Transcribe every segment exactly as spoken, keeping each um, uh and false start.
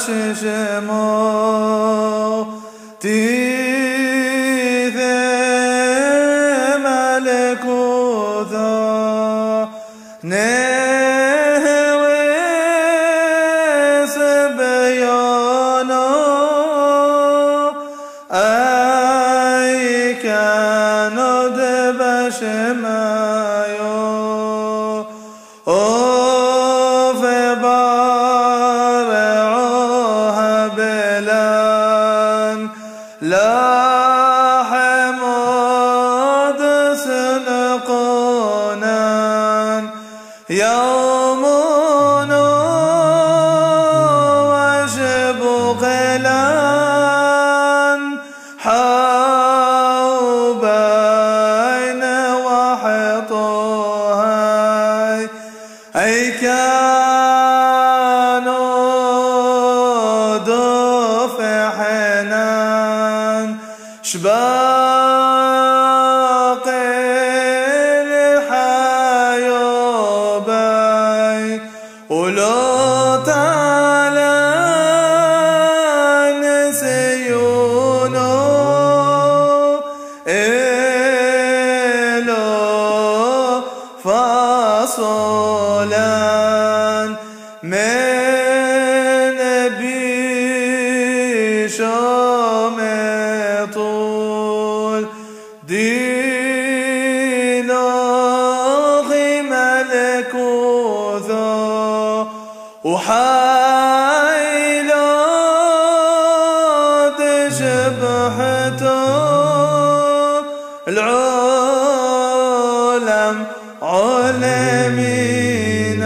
ششمو تيذي ملكوثا نهوي سبيانا أي كانوا دبشمايو وفي بارعوها بلان لاحم سنقونان يوم وجب غلان حوبين وحطوهاي أي كانوا دفحنان شباقي الحيوباي ولو تعالى نسيونو إلو فصلان من بيشام طول دينا ملكوثا وحايلو شبحته العالم عالمين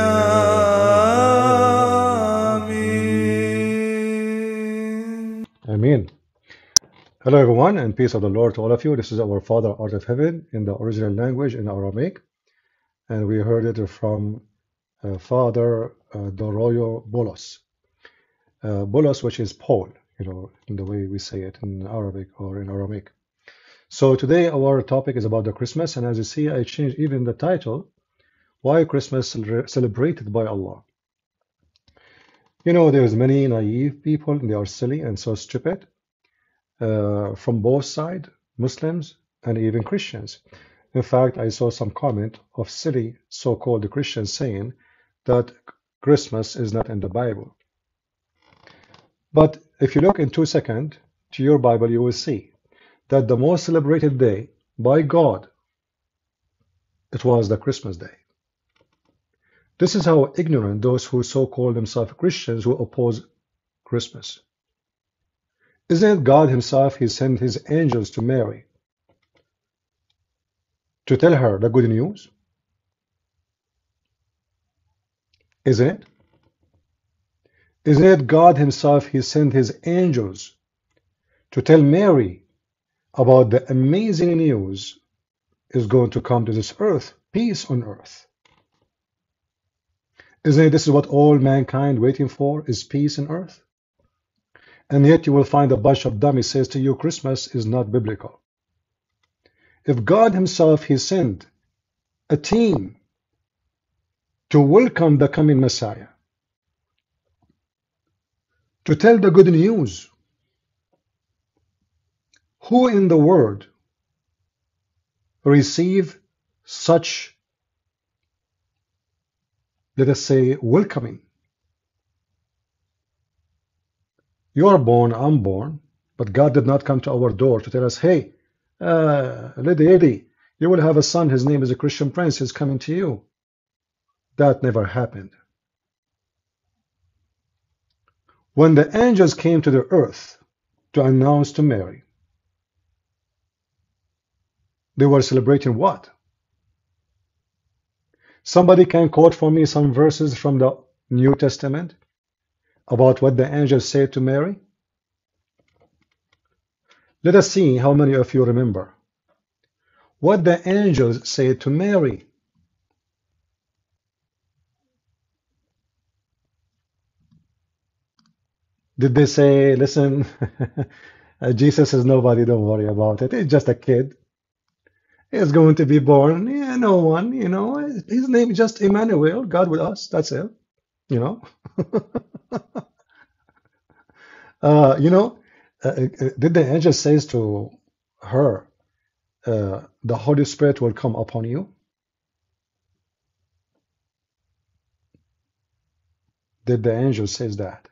آمين. Amen. Hello everyone, and peace of the Lord to all of you. This is our Father Art of Heaven in the original language in Aramaic, and we heard it from uh, Father uh, Doroyo Bolos. Uh, Bolos, which is Paul, you know, in the way we say it in Arabic or in Aramaic. So today our topic is about the Christmas, and as you see, I changed even the title. Why Christmas celebrated by Allah? You know, there's many naive people, and they are silly and so stupid. Uh, from both sides, Muslims and even Christians. In fact, I saw some comment of silly so-called Christians saying that Christmas is not in the Bible. But if you look in two seconds to your Bible, you will see that the most celebrated day by God, it was the Christmas day. This is how ignorant those who so-call themselves Christians who oppose Christmas. Isn't it God himself, he sent his angels to Mary to tell her the good news? Isn't it? Isn't it God himself, he sent his angels to tell Mary about the amazing news is going to come to this earth, peace on earth? Isn't it this is what all mankind waiting for, is peace on earth? And yet you will find a bunch of dummies says to you, Christmas is not biblical. If God himself, he sent a team to welcome the coming Messiah, to tell the good news, who in the world receive such, let us say, welcoming? You are born, I'm born, but God did not come to our door to tell us, hey, uh, lady, lady, you will have a son, his name is a Christian prince, he's coming to you. That never happened. When the angels came to the earth to announce to Mary, they were celebrating what? Somebody can quote for me some verses from the New Testament about what the angels said to Mary? Let us see how many of you remember what the angels said to Mary. Did they say, listen, Jesus is nobody, don't worry about it, it's just a kid. He's going to be born, yeah, no one, you know, his name is just Emmanuel, God with us, that's it, you know. Uh, you know, uh, uh, did the angel says to her, uh, the Holy Spirit will come upon you? Did the angel says that?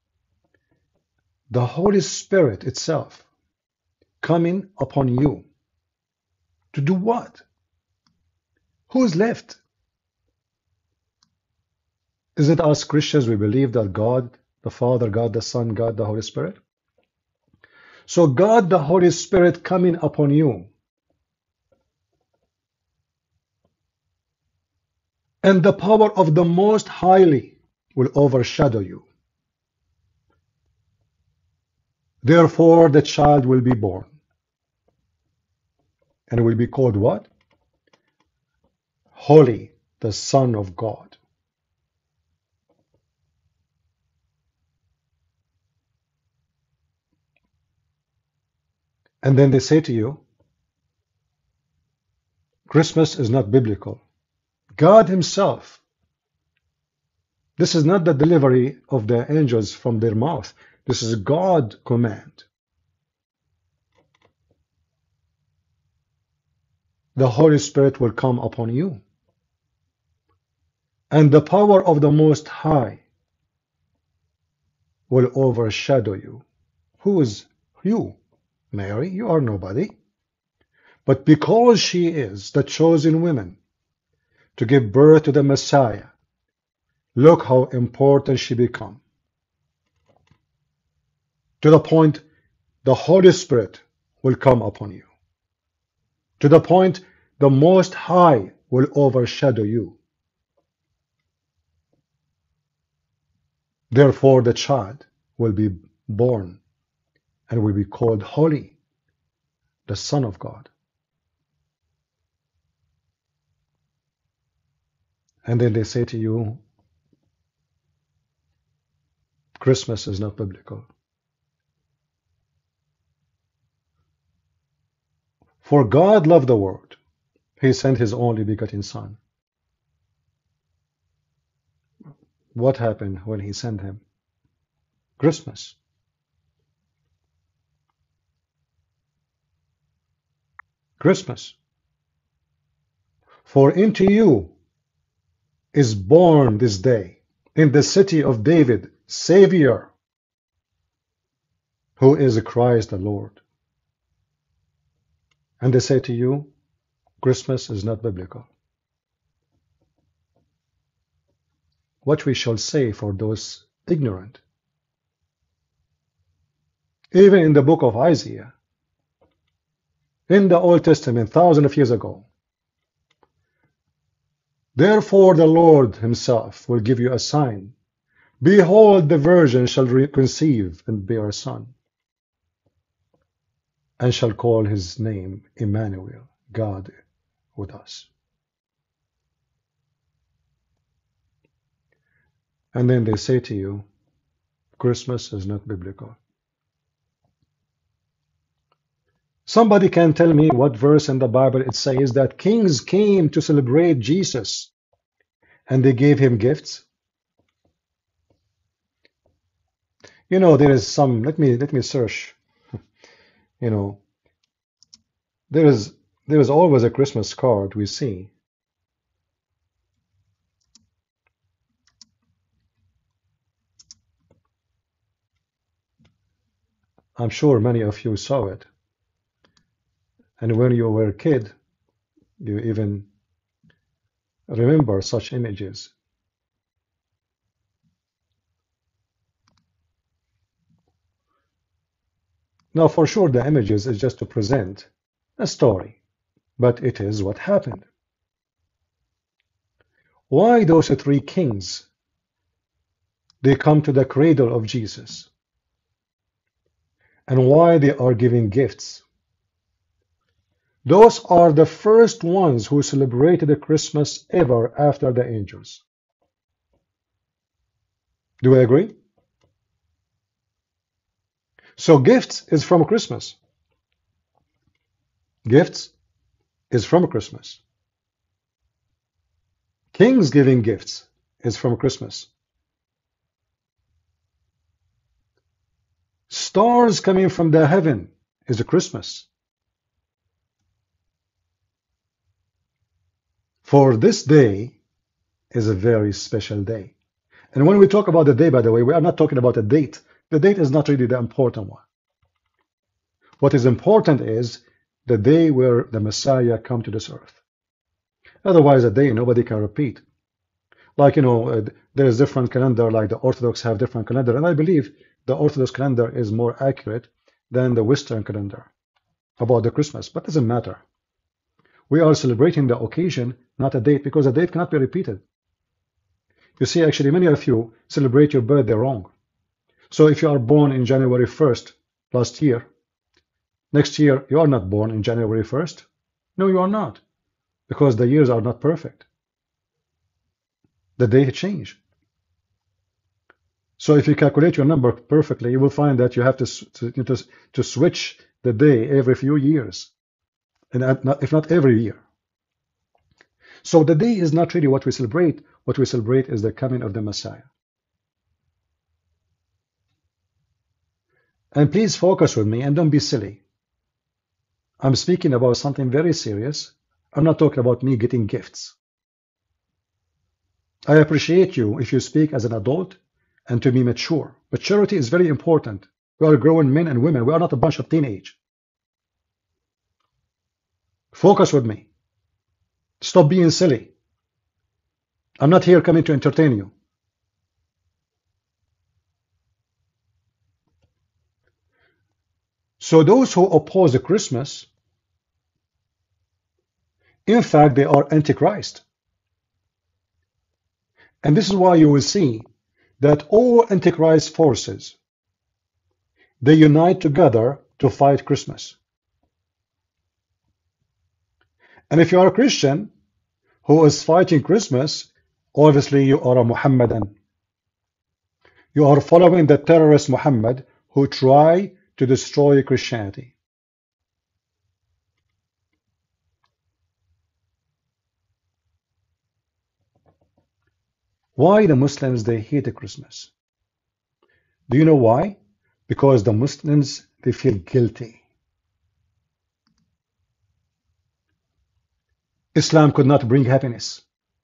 The Holy Spirit itself coming upon you. To do what? Who's left? Is it us Christians? We believe that God, the Father, God, the Son, God, the Holy Spirit? So God, the Holy Spirit coming upon you, and the power of the Most Highly will overshadow you. Therefore, the child will be born, and will be called what? Holy, the Son of God. And then they say to you, Christmas is not biblical. God Himself, this is not the delivery of the angels from their mouth. This is God command. The Holy Spirit will come upon you, and the power of the Most High will overshadow you. Who is you? Mary, you are nobody. But because she is the chosen woman to give birth to the Messiah, look how important she become. To the point the Holy Spirit will come upon you. To the point the Most High will overshadow you. Therefore the child will be born and will be called Holy, the Son of God. And then they say to you, Christmas is not biblical. For God loved the world. He sent His only begotten Son. What happened when He sent Him? Christmas. Christmas. For into you is born this day in the city of David Savior, who is Christ the Lord. And they say to you, Christmas is not biblical. What we shall say for those ignorant? Even in the book of Isaiah, in the Old Testament, thousands of years ago, therefore the Lord Himself will give you a sign. Behold, the virgin shall conceive and bear a son, and shall call his name Emmanuel, God with us. And then they say to you, Christmas is not biblical. Somebody can tell me what verse in the Bible it says that kings came to celebrate Jesus and they gave Him gifts? You know, there is some, let me let me search. You know, there is there is always a Christmas card we see. I'm sure many of you saw it. And when you were a kid, you even remember such images. Now, for sure, the images is just to present a story, but it is what happened. Why those three kings, they come to the cradle of Jesus? And why they are giving gifts? Those are the first ones who celebrated the Christmas ever after the angels. Do I agree? So gifts is from Christmas. Gifts is from Christmas. Kings giving gifts is from Christmas. Stars coming from the heaven is a Christmas. For this day is a very special day. And when we talk about the day, by the way, we are not talking about a date. The date is not really the important one. What is important is the day where the Messiah come to this earth. Otherwise, a day nobody can repeat. Like, you know, uh, there is different calendar, like the Orthodox have different calendar. And I believe the Orthodox calendar is more accurate than the Western calendar about the Christmas, but it doesn't matter. We are celebrating the occasion, not a date, because a date cannot be repeated. You see, actually, many of you celebrate your birthday wrong. So if you are born in January first last year, next year you are not born in January first. No, you are not, because the years are not perfect. The day change. So if you calculate your number perfectly, you will find that you have to to, to, to switch the day every few years, and not, if not every year. So the day is not really what we celebrate. What we celebrate is the coming of the Messiah. And please focus with me and don't be silly. I'm speaking about something very serious. I'm not talking about me getting gifts. I appreciate you if you speak as an adult and to be mature. Maturity is very important. We are grown men and women. We are not a bunch of teenage. Focus with me. Stop being silly. I'm not here coming to entertain you. So those who oppose the Christmas, in fact, they are Antichrist. And this is why you will see that all Antichrist forces, they unite together to fight Christmas. And if you are a Christian who is fighting Christmas, obviously you are a Muhammadan. You are following the terrorist Muhammad who try to destroy Christianity. Why the Muslims, they hate Christmas? Do you know why? Because the Muslims, they feel guilty. Islam could not bring happiness.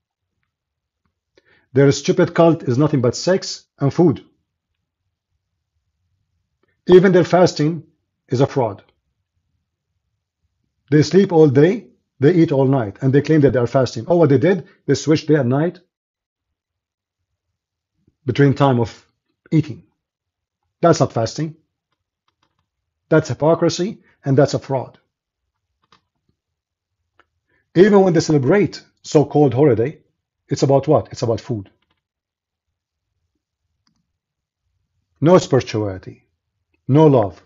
Their stupid cult is nothing but sex and food. Even their fasting is a fraud. They sleep all day, they eat all night, and they claim that they are fasting. Oh, what they did? They switched day and night between time of eating. That's not fasting. That's hypocrisy, and that's a fraud. Even when they celebrate so-called holiday, it's about what? It's about food. No spirituality, no love.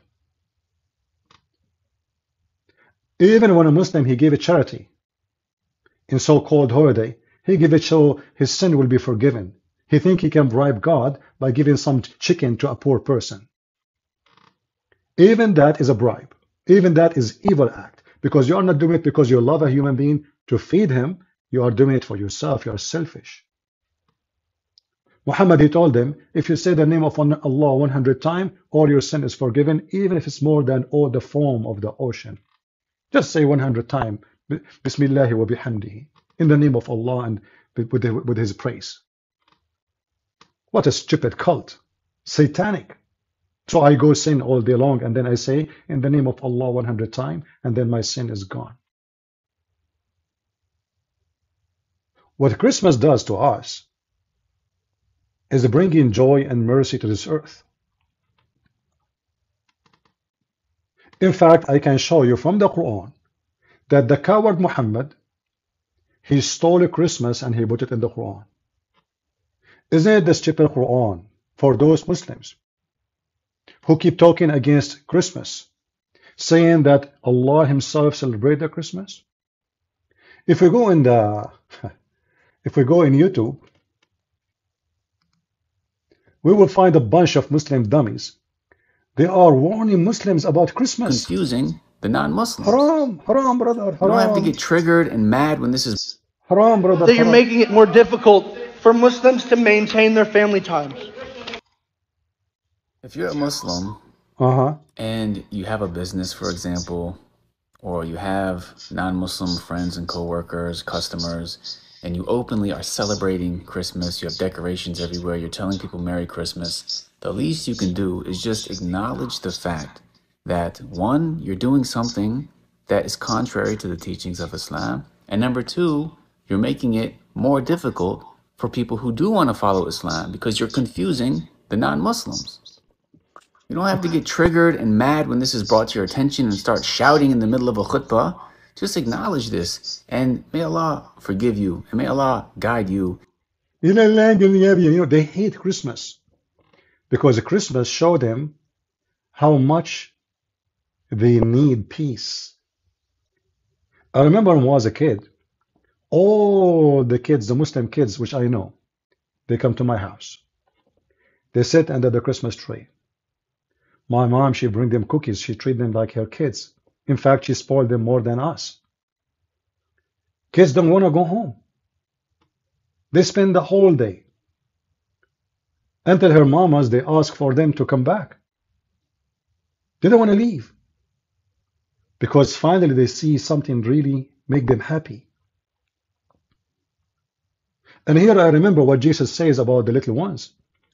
Even when a Muslim, he gave a charity in so-called holiday, he gave it so his sin will be forgiven. He thinks he can bribe God by giving some chicken to a poor person. Even that is a bribe. Even that is evil act. Because you are not doing it because you love a human being to feed him. You are doing it for yourself. You are selfish. Muhammad, he told them, if you say the name of Allah one hundred times, all your sin is forgiven, even if it's more than all the foam of the ocean. Just say one hundred times, Bismillah wa bihamdihi, in the name of Allah and with, with his praise. What a stupid cult. Satanic. So I go sin all day long and then I say in the name of Allah one hundred times and then my sin is gone. What Christmas does to us is bringing joy and mercy to this earth. In fact, I can show you from the Quran that the coward Muhammad, he stole Christmas and he put it in the Quran. Isn't it the stupid Quran for those Muslims who keep talking against Christmas, saying that Allah himself celebrated the Christmas? If we go in the if we go in YouTube, we will find a bunch of Muslim dummies. They are warning Muslims about Christmas. Confusing the non-Muslims. Haram, haram, brother, haram. You don't have to get triggered and mad when this is haram, brother. That you're haram. making it more difficult for Muslims to maintain their family times. If you're a Muslim Uh-huh. and you have a business, for example, or you have non-Muslim friends and coworkers, customers, and you openly are celebrating Christmas, you have decorations everywhere, you're telling people Merry Christmas, the least you can do is just acknowledge the fact that, one, you're doing something that is contrary to the teachings of Islam, and number two, you're making it more difficult for people who do want to follow Islam because you're confusing the non-Muslims. You don't have to get triggered and mad when this is brought to your attention and start shouting in the middle of a khutbah. Just acknowledge this, and may Allah forgive you, and may Allah guide you. You know, they hate Christmas because Christmas showed them how much they need peace. I remember when I was a kid, all the kids, the Muslim kids, which I know, they come to my house. They sit under the Christmas tree. My mom, she bring them cookies. She treat them like her kids. In fact, she spoiled them more than us. Kids don't want to go home. They spend the whole day. Until her mamas, they ask for them to come back. They don't want to leave. Because finally they see something really make them happy. And here I remember what Jesus says about the little ones.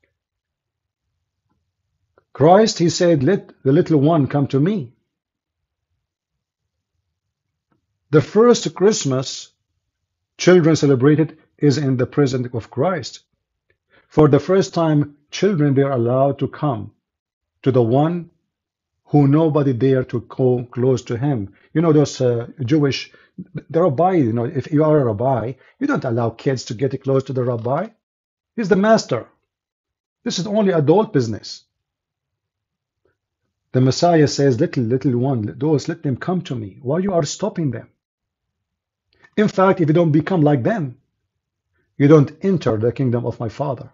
Christ, he said, let the little one come to me. The first Christmas children celebrated is in the presence of Christ. For the first time, children were allowed to come to the one who nobody dared to go close to him. You know, those uh, Jewish, the rabbi, you know, if you are a rabbi, you don't allow kids to get close to the rabbi. He's the master. This is only adult business. The Messiah says, little, little one, those, let them come to me. Why you are stopping them? In fact, if you don't become like them, you don't enter the kingdom of my Father.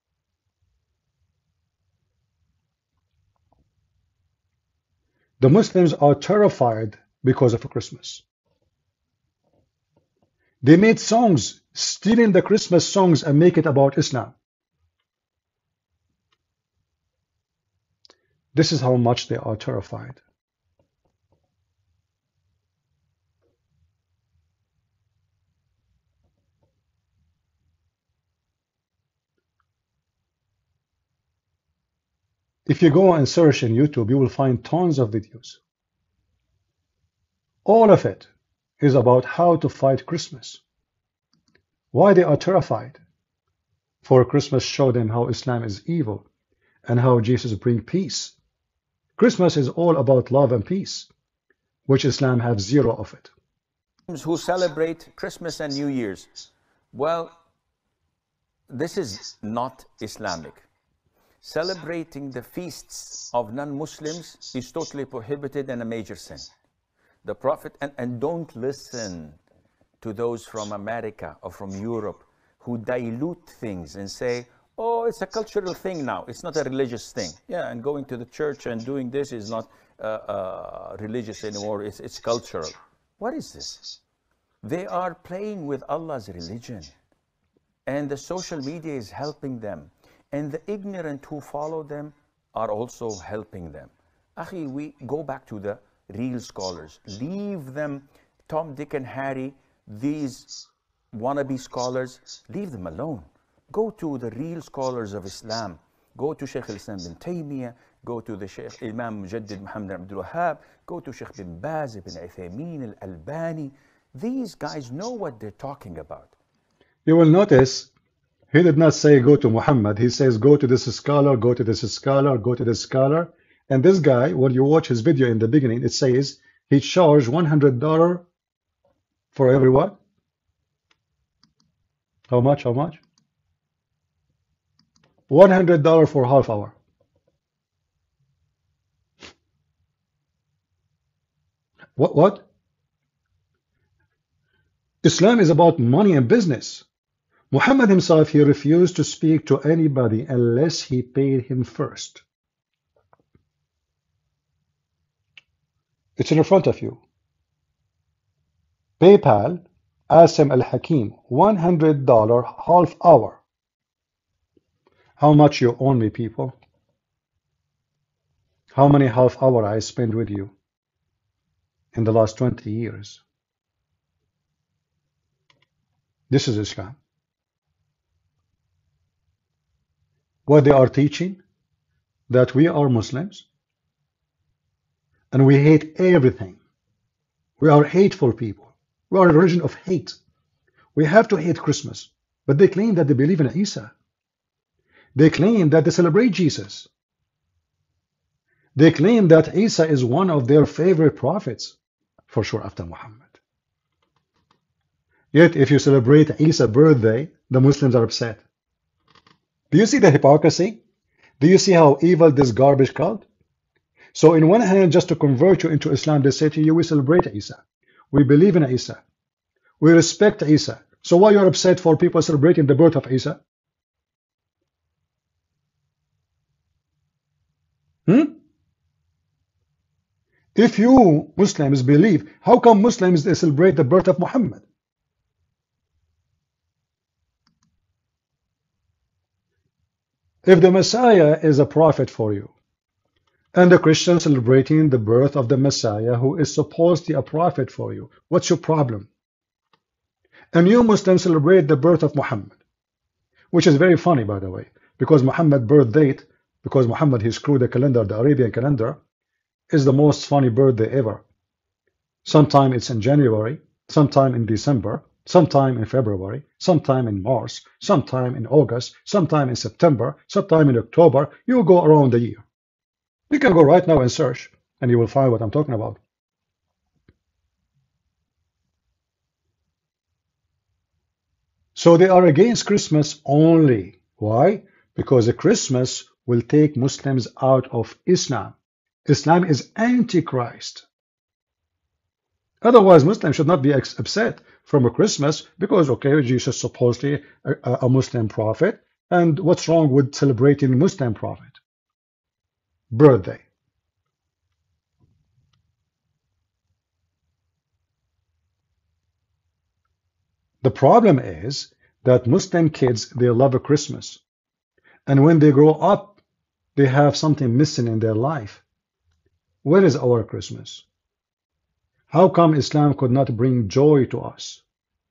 The Muslims are terrified because of Christmas. They made songs, stealing the Christmas songs and make it about Islam. This is how much they are terrified. If you go and search in YouTube, you will find tons of videos. All of it is about how to fight Christmas. Why they are terrified. For Christmas showed them how Islam is evil and how Jesus brings peace. Christmas is all about love and peace, which Islam has zero of it. Who celebrate Christmas and New Year's. Well, this is not Islamic. Celebrating the feasts of non-Muslims is totally prohibited and a major sin. The Prophet, and, and don't listen to those from America or from Europe who dilute things and say, oh, it's a cultural thing now. It's not a religious thing. Yeah, and going to the church and doing this is not uh, uh, religious anymore. It's, it's cultural. What is this? They are playing with Allah's religion. And the social media is helping them. And the ignorant who follow them are also helping them. Akhi, we go back to the real scholars. Leave them, Tom, Dick, and Harry, these wannabe scholars, leave them alone. Go to the real scholars of Islam. Go to Shaykh al-Islam bin Taymiyyah, go to the Shaykh Imam Mujaddid Muhammad Abdul Wahhab, go to Shaykh bin Baz, bin Uthaymeen, al-Albani. These guys know what they're talking about. You will notice he did not say go to Muhammad. He says go to this scholar, go to this scholar, go to this scholar. And this guy, when you watch his video in the beginning, it says he charged one hundred dollars for every what? How much? How much? one hundred dollars for half hour. What? What? Islam is about money and business. Muhammad himself, he refused to speak to anybody unless he paid him first. It's in front of you. PayPal, Asim Al-Hakim, one hundred dollars half hour. How much you owe me, people? How many half hour I spent with you in the last twenty years? This is Islam. What they are teaching, that we are Muslims and we hate everything. We are hateful people. We are a religion of hate. We have to hate Christmas. But they claim that they believe in Isa. They claim that they celebrate Jesus. They claim that Isa is one of their favorite prophets, for sure, after Muhammad. Yet, if you celebrate Isa's birthday, the Muslims are upset. Do you see the hypocrisy? Do you see how evil this garbage cult? So, in one hand, just to convert you into Islam, they say to you, we celebrate Isa. We believe in Isa. We respect Isa. So, why you're upset for people celebrating the birth of Isa? Hmm? If you Muslims believe, how come Muslims they celebrate the birth of Muhammad? If the Messiah is a prophet for you, and the Christians celebrating the birth of the Messiah who is supposedly a prophet for you, what's your problem? And you Muslims celebrate the birth of Muhammad, which is very funny, by the way, because Muhammad's birth date, because Muhammad he screwed the calendar, the Arabian calendar, is the most funny birthday ever. Sometime it's in January, sometime in December, sometime in February, sometime in March, sometime in August, sometime in September, sometime in October. You go around the year. You can go right now and search, and you will find what I'm talking about. So they are against Christmas only. Why? Because the Christmas will take Muslims out of Islam. Islam is antichrist. Otherwise, Muslims should not be upset from a Christmas because, okay, Jesus is supposedly a, a Muslim prophet, and what's wrong with celebrating Muslim prophet birthday? The problem is that Muslim kids, they love a Christmas, and when they grow up, they have something missing in their life. Where is our Christmas? How come Islam could not bring joy to us?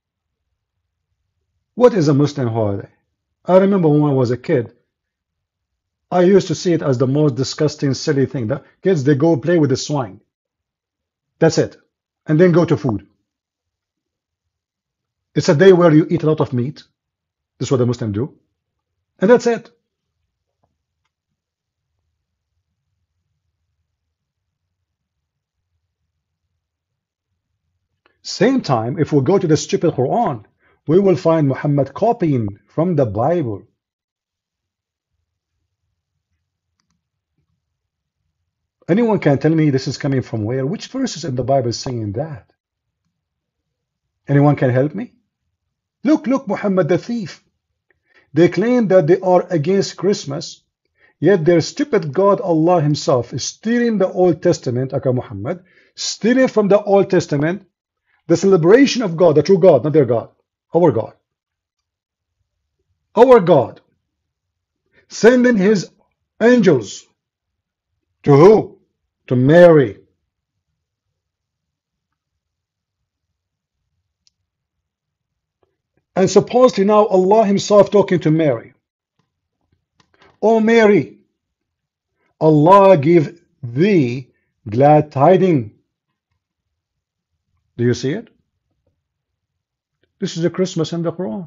What is a Muslim holiday? I remember when I was a kid, I used to see it as the most disgusting, silly thing. The kids, they go play with the swine. That's it. And then go to food. It's a day where you eat a lot of meat. This is what the Muslims do. And that's it. Same time, if we go to the stupid Quran, we will find Muhammad copying from the Bible. Anyone can tell me this is coming from where? Which verses in the Bible is saying that? Anyone can help me? Look, look, Muhammad the thief. They claim that they are against Christmas, yet their stupid God Allah himself is stealing the Old Testament, aka Muhammad, stealing from the Old Testament the celebration of God, the true God, not their God, our God. Our God sending his angels to who? To Mary. And supposedly now Allah himself talking to Mary. O Mary, Allah give thee glad tidings. Do you see it? This is the Christmas in the Quran.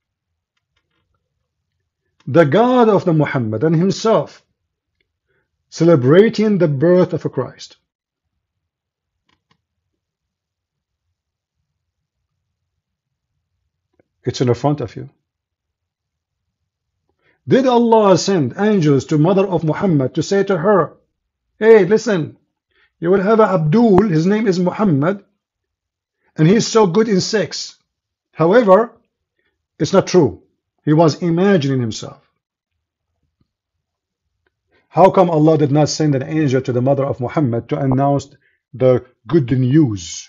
The God of the Muhammad and himself celebrating the birth of a Christ. It's in the front of you. Did Allah send angels to mother of Muhammad to say to her, hey, listen, you will have a Abdul, his name is Muhammad, and he's so good in sex. However, it's not true. He was imagining himself. How come Allah did not send an angel to the mother of Muhammad to announce the good news?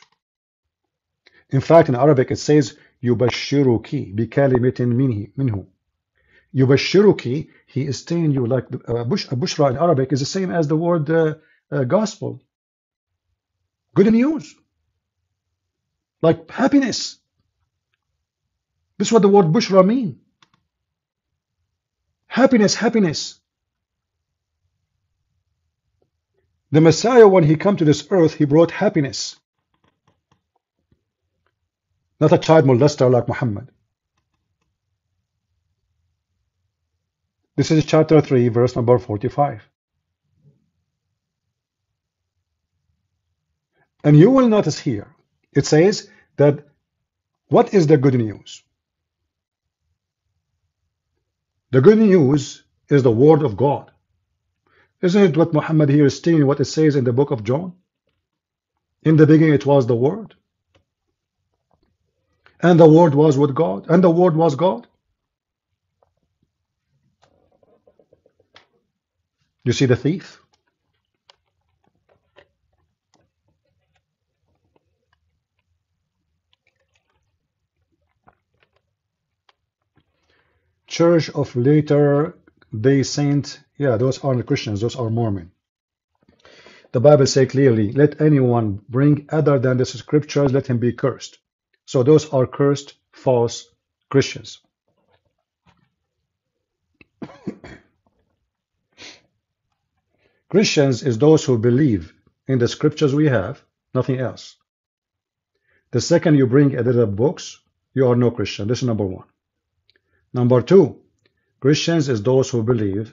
In fact, in Arabic it says, يُبَشِّرُكِ بِكَلِمَةٍ مِنْهُ. Yubashiruki, he is telling you, like uh, bush, bushra in Arabic is the same as the word uh, uh, gospel. Good news. Like happiness. This is what the word bushra mean. Happiness, happiness. The Messiah, when he come to this earth, he brought happiness. Not a child molester like Muhammad. This is chapter three, verse number forty-five. And you will notice here, it says that what is the good news? The good news is the word of God. Isn't it what Muhammad here is stating, what it says in the book of John? In the beginning it was the word. And the word was with God. And the word was God. You see the thief? Church of Latter Day Saint, yeah, those aren't Christians, those are Mormon. The Bible says clearly, let anyone bring other than the scriptures, let him be cursed. So those are cursed, false Christians. Christians is those who believe in the scriptures we have, nothing else. The second you bring other books, you are no Christian. This is number one. Number two, Christians is those who believe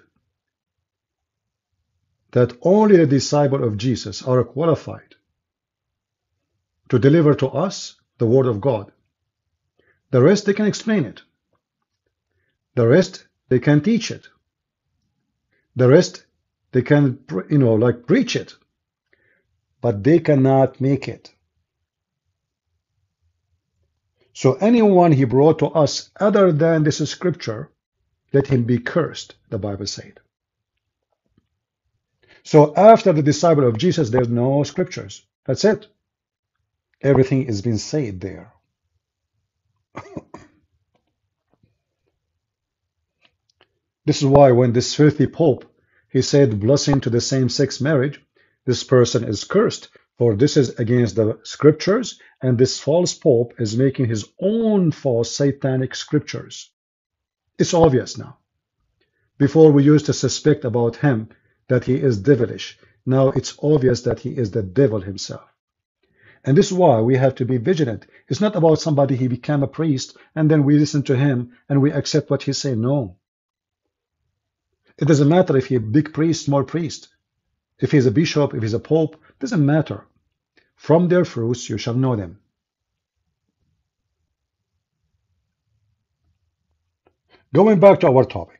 that only the disciples of Jesus are qualified to deliver to us the word of God. The rest, they can explain it. The rest, they can teach it. The rest, they can, you know, like preach it. But they cannot make it. So anyone he brought to us other than this scripture, let him be cursed, the Bible said. So after the disciple of Jesus, there's no scriptures. That's it. Everything is being said there. This is why when this filthy pope, he said blessing to the same-sex marriage, this person is cursed, for this is against the scriptures, and this false pope is making his own false satanic scriptures. It's obvious now. Before we used to suspect about him that he is devilish. Now it's obvious that he is the devil himself. And this is why we have to be vigilant. It's not about somebody he became a priest and then we listen to him and we accept what he say. No. It doesn't matter if he's a big priest, small priest. If he's a bishop, if he's a pope, doesn't matter. From their fruits you shall know them. Going back to our topic.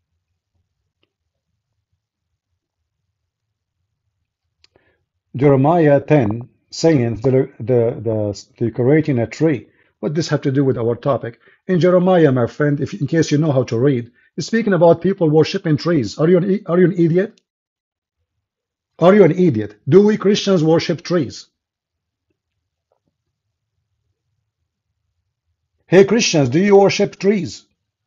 Jeremiah ten, saying the, the, the decorating a tree. What does this have to do with our topic? In Jeremiah, my friend, if in case you know how to read, it's speaking about people worshiping trees. Are you an, are you an idiot? Are you an idiot? Do we Christians worship trees? Hey Christians, do you worship trees?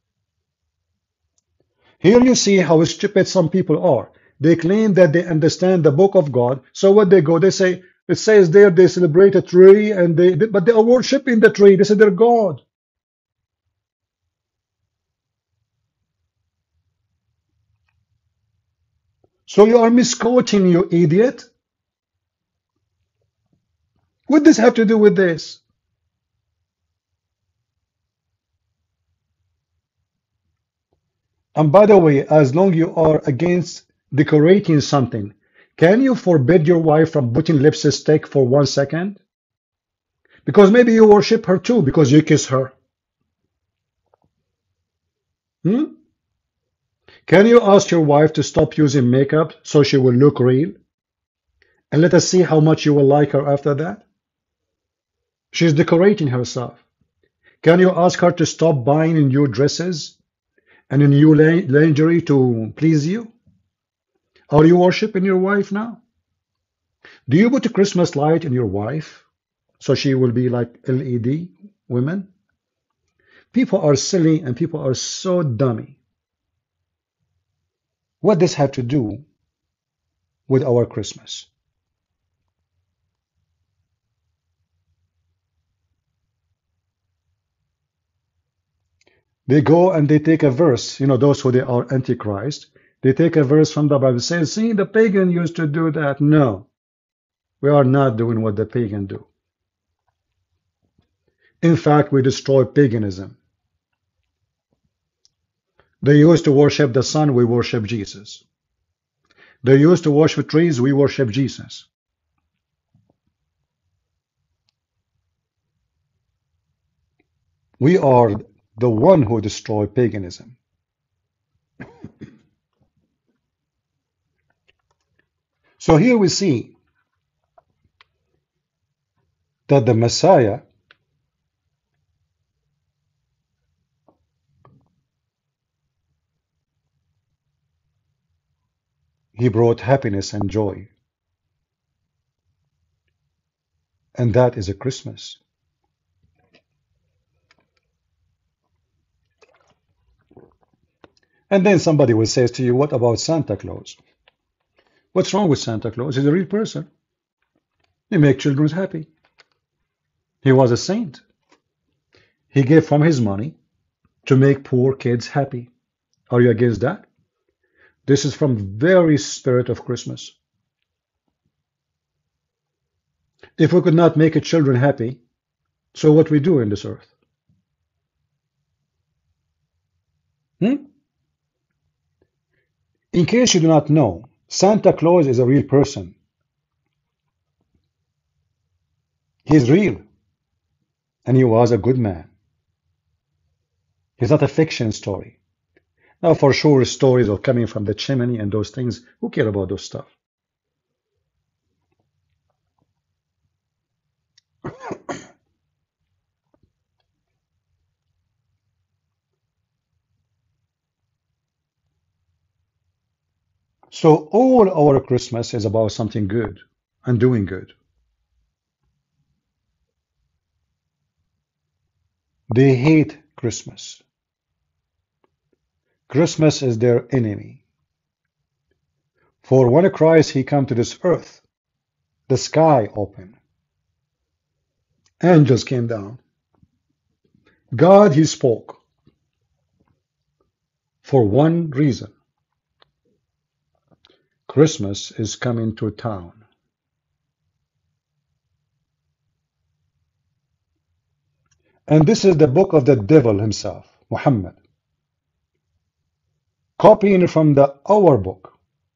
Here you see how stupid some people are. They claim that they understand the book of God. So what they go, they say, it says there they celebrate a tree, and they, but they are worshiping the tree. This is their God. So you are misquoting, you idiot. What does this have to do with this? And by the way, as long you are against decorating something, can you forbid your wife from putting lipstick for one second? Because maybe you worship her too, because you kiss her. Hmm? Can you ask your wife to stop using makeup so she will look real? And let us see how much you will like her after that. She's decorating herself. Can you ask her to stop buying new dresses and a new lingerie to please you? Are you worshiping your wife now? Do you put a Christmas light in your wife so she will be like L E D women? People are silly and people are so dummy. What does this have to do with our Christmas? They go and they take a verse, you know, those who they are Antichrist, they take a verse from the Bible, saying, see, the pagan used to do that. No, we are not doing what the pagan do. In fact, we destroy paganism. They used to worship the sun, we worship Jesus. They used to worship trees, we worship Jesus. We are the one who destroy paganism. So here we see that the Messiah he brought happiness and joy. And that is a Christmas. And then somebody will say to you, what about Santa Claus? What's wrong with Santa Claus? He's a real person. He makes children happy. He was a saint. He gave from his money to make poor kids happy. Are you against that? This is from the very spirit of Christmas. If we could not make a children happy, so what we do in this earth? Hmm? In case you do not know, Santa Claus is a real person. He's real. And he was a good man. He's not a fiction story. Now, for sure, stories are coming from the chimney and those things. Who care about those stuff? So all our Christmas is about something good and doing good. They hate Christmas. Christmas is their enemy. For when Christ he come to this earth, the sky opened. Angels came down. God he spoke for one reason. Christmas is coming to town. And this is the book of the devil himself, Muhammad, copying from the our book,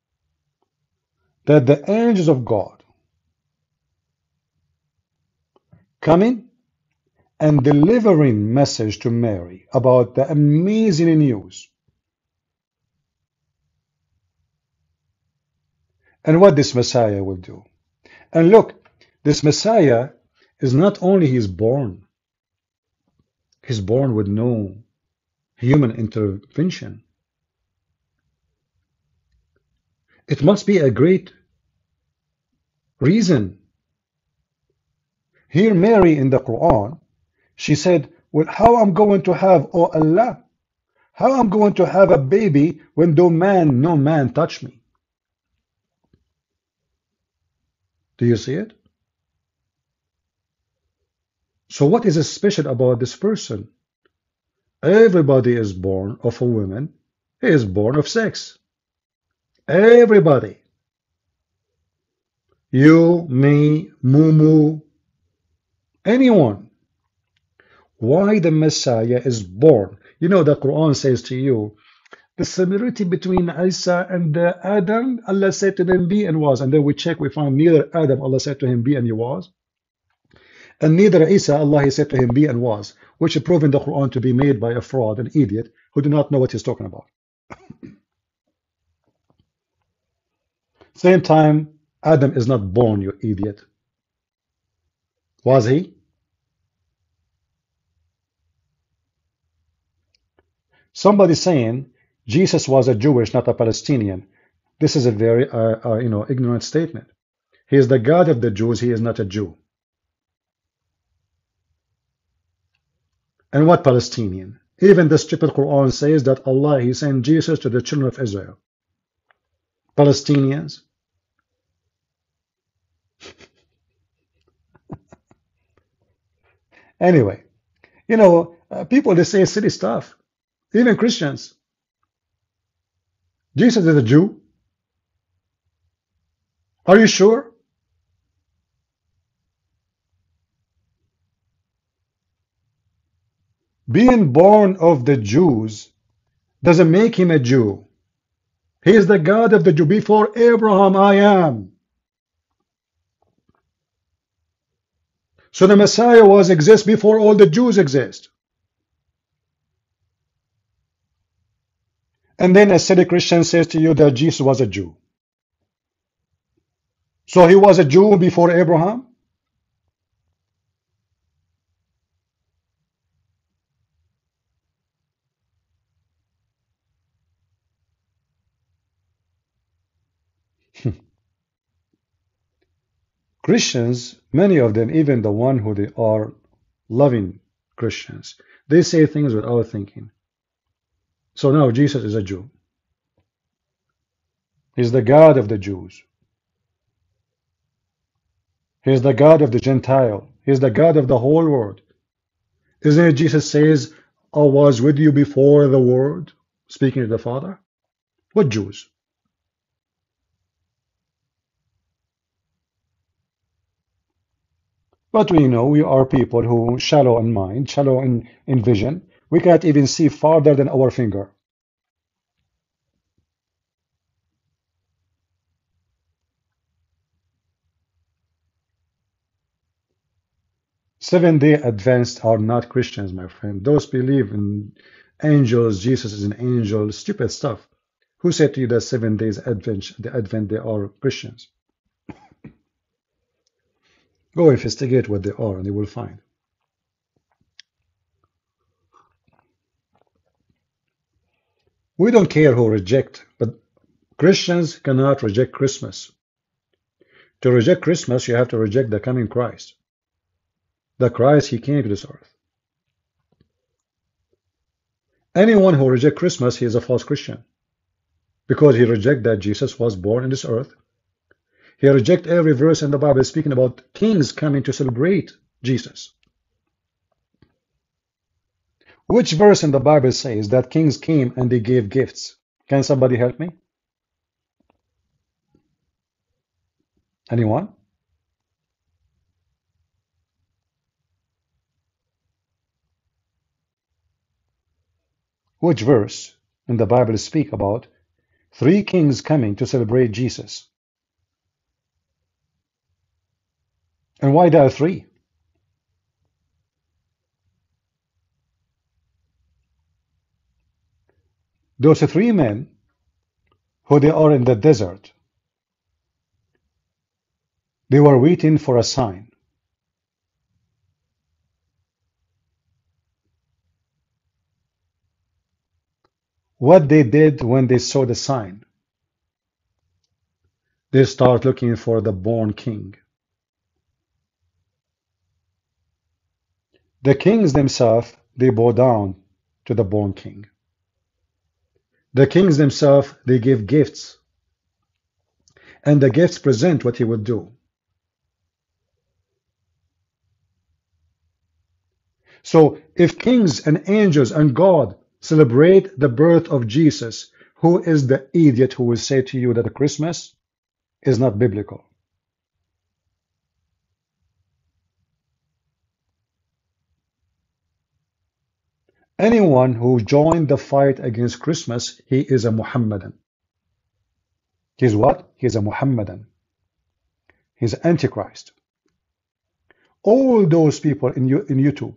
that the angels of God coming and delivering message to Mary about the amazing news. And what this Messiah will do. And look, this Messiah is not only he's born, he's born with no human intervention. It must be a great reason. Here Mary in the Quran, she said, well, how I'm going to have, oh Allah, how I'm going to have a baby when no man, no man touch me? Do you see it? So what is special about this person? Everybody is born of a woman. He is born of sex. Everybody. You, me, Mumu, anyone. Why the Messiah is born? You know, the Quran says to you, the similarity between Isa and uh, Adam, Allah said to them, be and was. And then we check, we find neither Adam, Allah said to him, be and he was. And neither Isa, Allah he said to him, be and was, which is proven the Quran to be made by a fraud, an idiot, who do not know what he's talking about. Same time, Adam is not born, you idiot. Was he? Somebody saying Jesus was a Jewish, not a Palestinian. This is a very, uh, uh, you know, ignorant statement. He is the God of the Jews. He is not a Jew. And what Palestinian? Even the stupid Quran says that Allah, he sent Jesus to the children of Israel. Palestinians. Anyway, you know, uh, people, they say silly stuff. Even Christians. Jesus is a Jew. Are you sure? Being born of the Jews doesn't make him a Jew. He is the God of the Jew. Before Abraham, I am. So the Messiah was exist before all the Jews exist. And then a silly Christian says to you that Jesus was a Jew. So he was a Jew before Abraham? Christians, many of them, even the one who they are loving Christians, they say things without thinking. So now Jesus is a Jew. He's the God of the Jews. He's the God of the Gentile. He's the God of the whole world. Isn't it Jesus says, I was with you before the world, speaking to the Father? What Jews? But we know we are people who shallow in mind, shallow in, in vision. We can't even see farther than our finger. Seven-day Adventists are not Christians, my friend. Those believe in angels, Jesus is an angel, stupid stuff. Who said to you that seven days Advent, the Advent, they are Christians? Go investigate what they are and you will find. We don't care who reject, but Christians cannot reject Christmas. To reject Christmas, you have to reject the coming Christ. The Christ, he came to this earth. Anyone who rejects Christmas, he is a false Christian. Because he rejects that Jesus was born in this earth. He rejects every verse in the Bible speaking about kings coming to celebrate Jesus. Which verse in the Bible says that kings came and they gave gifts? Can somebody help me? Anyone? Which verse in the Bible speak about three kings coming to celebrate Jesus? And why there are three? Those three men who they are in the desert, they were waiting for a sign. What they did when they saw the sign, they start looking for the born king. The kings themselves, they bow down to the born king. The kings themselves, they give gifts. And the gifts present what he would do. So if kings and angels and God celebrate the birth of Jesus, who is the idiot who will say to you that Christmas is not biblical? Anyone who joined the fight against Christmas, he is a Muhammadan. He's what? He's a Muhammadan. He's Antichrist. All those people in, in YouTube,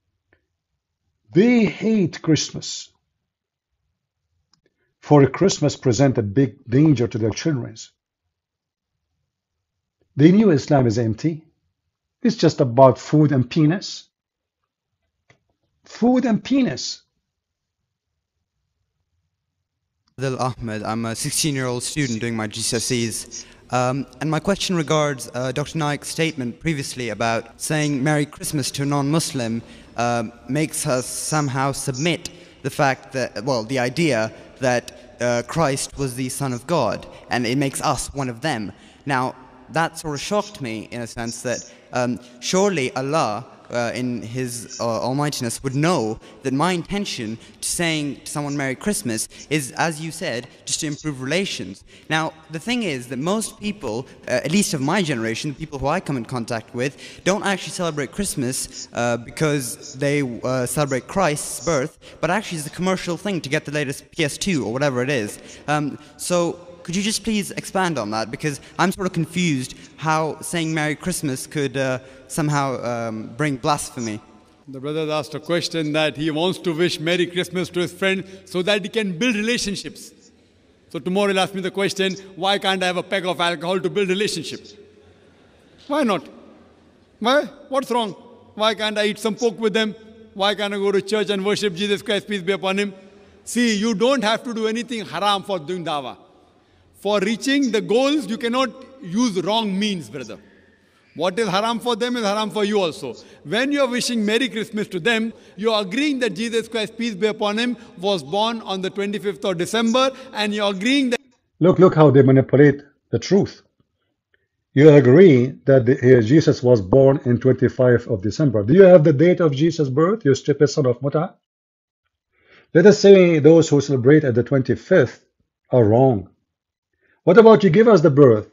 they hate Christmas. For Christmas presents a big danger to their children. They knew Islam is empty. It's just about food and penis. Food and penis. Adil Ahmed. I'm a sixteen-year-old student doing my G C S Es. Um, and my question regards uh, Doctor Naik's statement previously about saying Merry Christmas to a non-Muslim um, makes us somehow submit the fact that, well, the idea that uh, Christ was the Son of God, and it makes us one of them. Now, that sort of shocked me in a sense that um, surely Allah, uh, in His uh, almightiness, would know that my intention to saying to someone Merry Christmas is, as you said, just to improve relations. Now, the thing is that most people, uh, at least of my generation, the people who I come in contact with, don't actually celebrate Christmas uh, because they uh, celebrate Christ's birth, but actually it's a commercial thing to get the latest P S two or whatever it is. Um, so, could you just please expand on that? Because I'm sort of confused how saying Merry Christmas could uh, somehow um, bring blasphemy. The brother asked a question that he wants to wish Merry Christmas to his friend so that he can build relationships. So tomorrow he'll ask me the question, why can't I have a peg of alcohol to build relationships? Why not? Why? What's wrong? Why can't I eat some pork with them? Why can't I go to church and worship Jesus Christ, peace be upon Him? See, you don't have to do anything haram for doing dawah. For reaching the goals, you cannot use wrong means, brother. What is haram for them is haram for you also. When you are wishing Merry Christmas to them, you are agreeing that Jesus Christ, peace be upon Him, was born on the twenty-fifth of December, and you are agreeing that... Look, look how they manipulate the truth. You agree that the, uh, Jesus was born in twenty-fifth of December. Do you have the date of Jesus' birth, you stupid son of Muta? Let us say those who celebrate at the twenty-fifth are wrong. What about you give us the birth?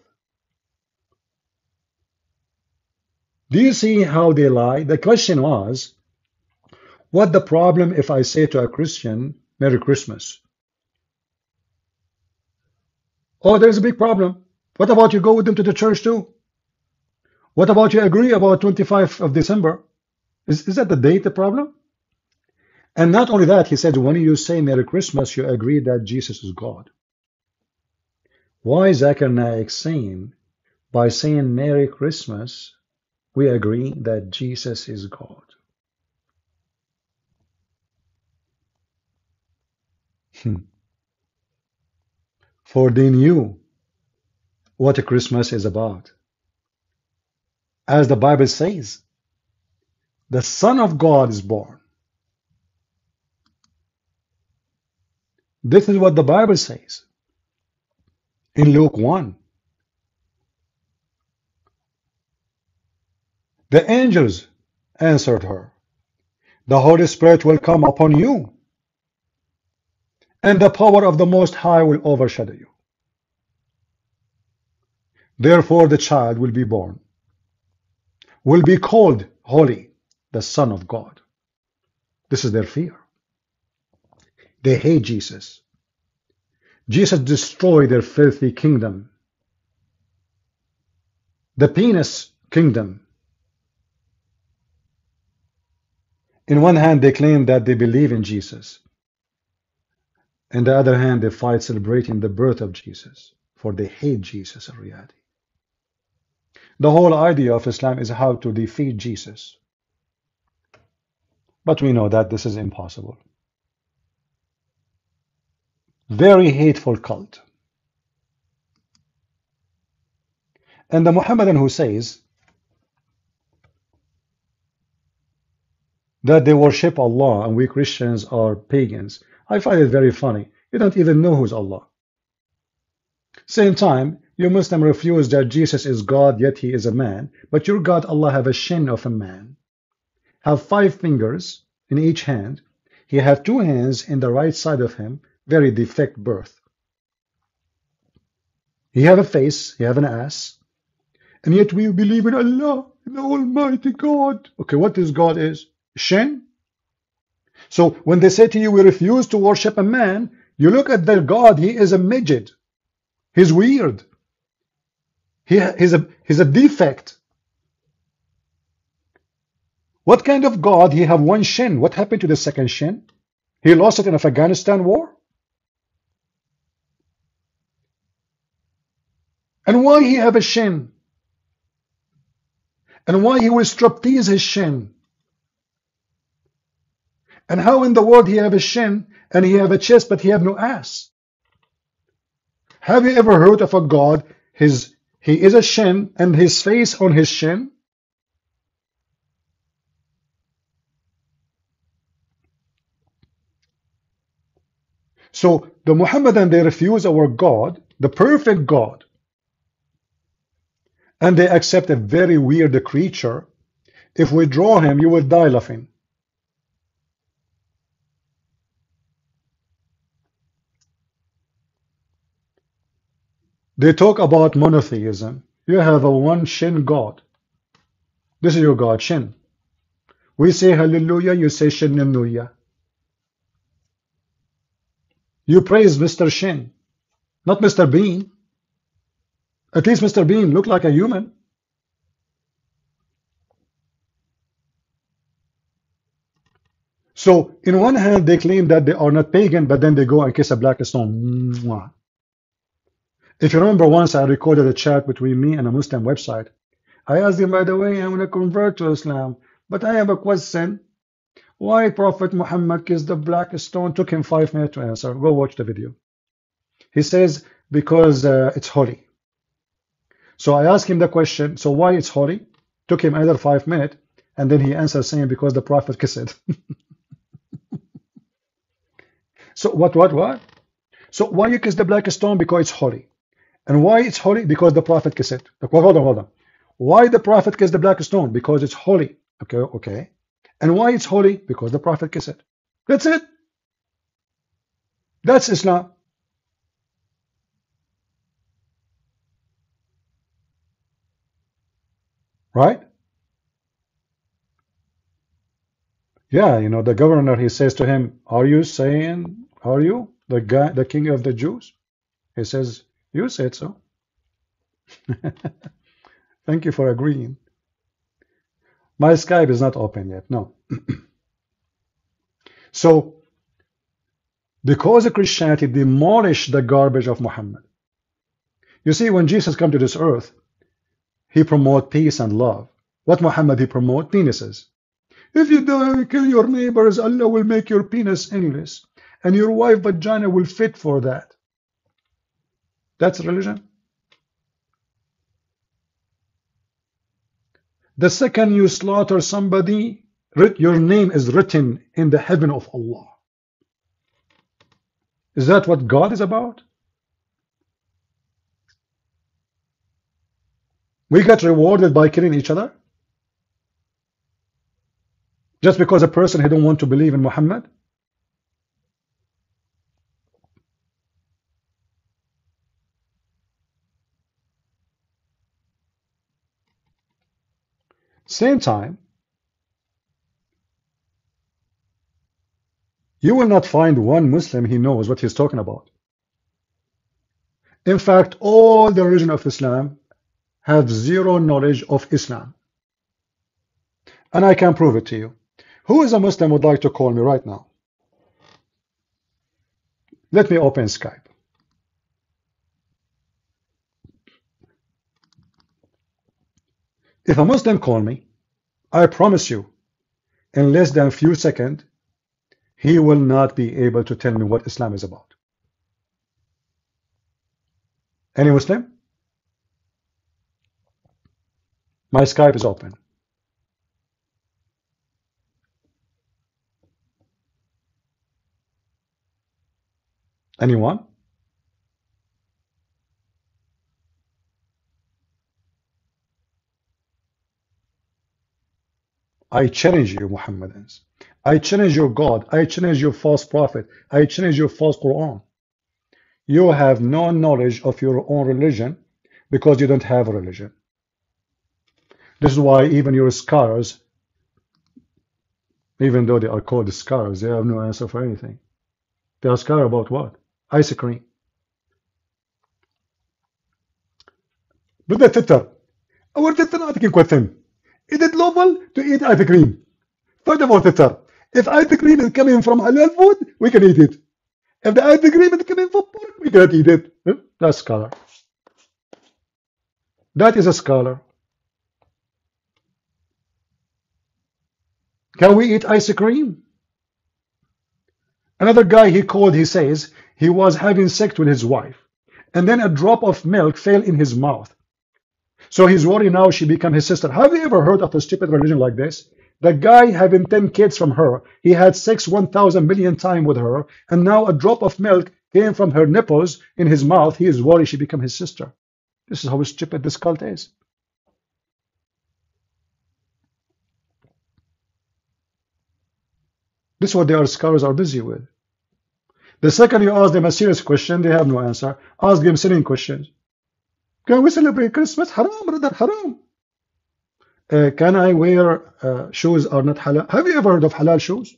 Do you see how they lie? The question was, what the problem if I say to a Christian, Merry Christmas? Oh, there's a big problem. What about you go with them to the church too? What about you agree about twenty-fifth of December? Is, is that the date the problem? And not only that, he said, when you say Merry Christmas, you agree that Jesus is God. Why Zakir Naik saying, by saying Merry Christmas, we agree that Jesus is God? Hmm. For they knew what a Christmas is about. As the Bible says, the Son of God is born. This is what the Bible says in Luke one. The angels answered her, the Holy Spirit will come upon you, and the power of the Most High will overshadow you. Therefore the child will be born, will be called Holy, the Son of God. This is their fear. They hate Jesus. Jesus destroyed their filthy kingdom, the penis kingdom. In one hand, they claim that they believe in Jesus. In the other hand, they fight celebrating the birth of Jesus, for they hate Jesus in reality. The whole idea of Islam is how to defeat Jesus. But we know that this is impossible. Very hateful cult. And the Muhammadan who says that they worship Allah and we Christians are pagans, I find it very funny. You don't even know who's Allah. Same time, you Muslim refuse that Jesus is God, yet He is a man, but your God Allah have a shin of a man, have five fingers in each hand. He have two hands in the right side of him, very defect birth. He have a face, he have an ass, and yet we believe in Allah, in the Almighty God. Okay, what this God is? Shin? So when they say to you, we refuse to worship a man, you look at their God, he is a midget. He's weird. He, he's, a, he's a defect. What kind of God? He have one shin. What happened to the second shin? He lost it in the Afghanistan war? And why he have a shin? And why he will striptease his shin? And how in the world he have a shin and he have a chest but he have no ass? Have you ever heard of a God, his he is a shin and his face on his shin? So the Muhammadan, they refuse our God, the perfect God, and they accept a very weird creature. If we draw him, you will die laughing. They talk about monotheism. You have a one Shin God. This is your God, Shin. We say hallelujah, you say Shin. You praise Mister Shin, not Mister Bean. At least Mister Bean look like a human. So in one hand they claim that they are not pagan, but then they go and kiss a black stone. Mwah. If you remember, once I recorded a chat between me and a Muslim website. I asked him, by the way, I'm going to convert to Islam, but I have a question. Why Prophet Muhammad kissed the black stone? Took him five minutes to answer. Go watch the video. He says, because uh, it's holy. So I asked him the question, so why it's holy? Took him another five minutes, and then he answered saying, because the Prophet kissed it. So what, what, what? So why you kiss the black stone? Because it's holy. And why it's holy? Because the Prophet kissed it. Hold on, hold on. Why the Prophet kissed the black stone? Because it's holy. Okay, okay. And why it's holy? Because the Prophet kissed it. That's it. That's Islam. Right? Yeah, you know, the governor, he says to him, are you saying, are you the guy, the king of the Jews? He says, you said so. Thank you for agreeing. My Skype is not open yet. No. So, because Christianity demolished the garbage of Muhammad. You see, when Jesus came to this earth, he promoted peace and love. What Muhammad he promoted? Penises. If you don't kill your neighbors, Allah will make your penis endless, and your wife vagina will fit for that. That's religion. The second you slaughter somebody, your name is written in the heaven of Allah. Is that what God is about? We get rewarded by killing each other? Just because a person he don't want to believe in Muhammad? Same time, you will not find one Muslim he knows what he's talking about. In fact, all the religion of Islam have zero knowledge of Islam. And I can prove it to you. Who is a Muslim would like to call me right now? Let me open Skype. If a Muslim call me, I promise you, in less than a few seconds, he will not be able to tell me what Islam is about. Any Muslim? My Skype is open. Anyone? I challenge you, Muhammadans. I challenge your God. I challenge your false prophet. I challenge your false Quran. You have no knowledge of your own religion because you don't have a religion. This is why even your scholars, even though they are called scholars, they have no answer for anything. They are scholars about what? Ice cream. بدأ تتر. Our تتر not taking question. Is it lawful to eat ice cream? First of all, titr. If ice cream is coming from halal food, we can eat it. If the ice cream is coming from pork, we cannot eat it. That's scholar. That is a scholar. Can we eat ice cream? Another guy he called, he says, he was having sex with his wife, and then a drop of milk fell in his mouth. So he's worried now she become his sister. Have you ever heard of a stupid religion like this? The guy having ten kids from her, he had sex one thousand million times with her, and now a drop of milk came from her nipples in his mouth. He is worried she become his sister. This is how stupid this cult is. This is what their scholars are busy with. The second you ask them a serious question, they have no answer. Ask them silly questions. Can we celebrate Christmas? Haram, brother, haram. Uh, can I wear uh, shoes are not halal? Have you ever heard of halal shoes?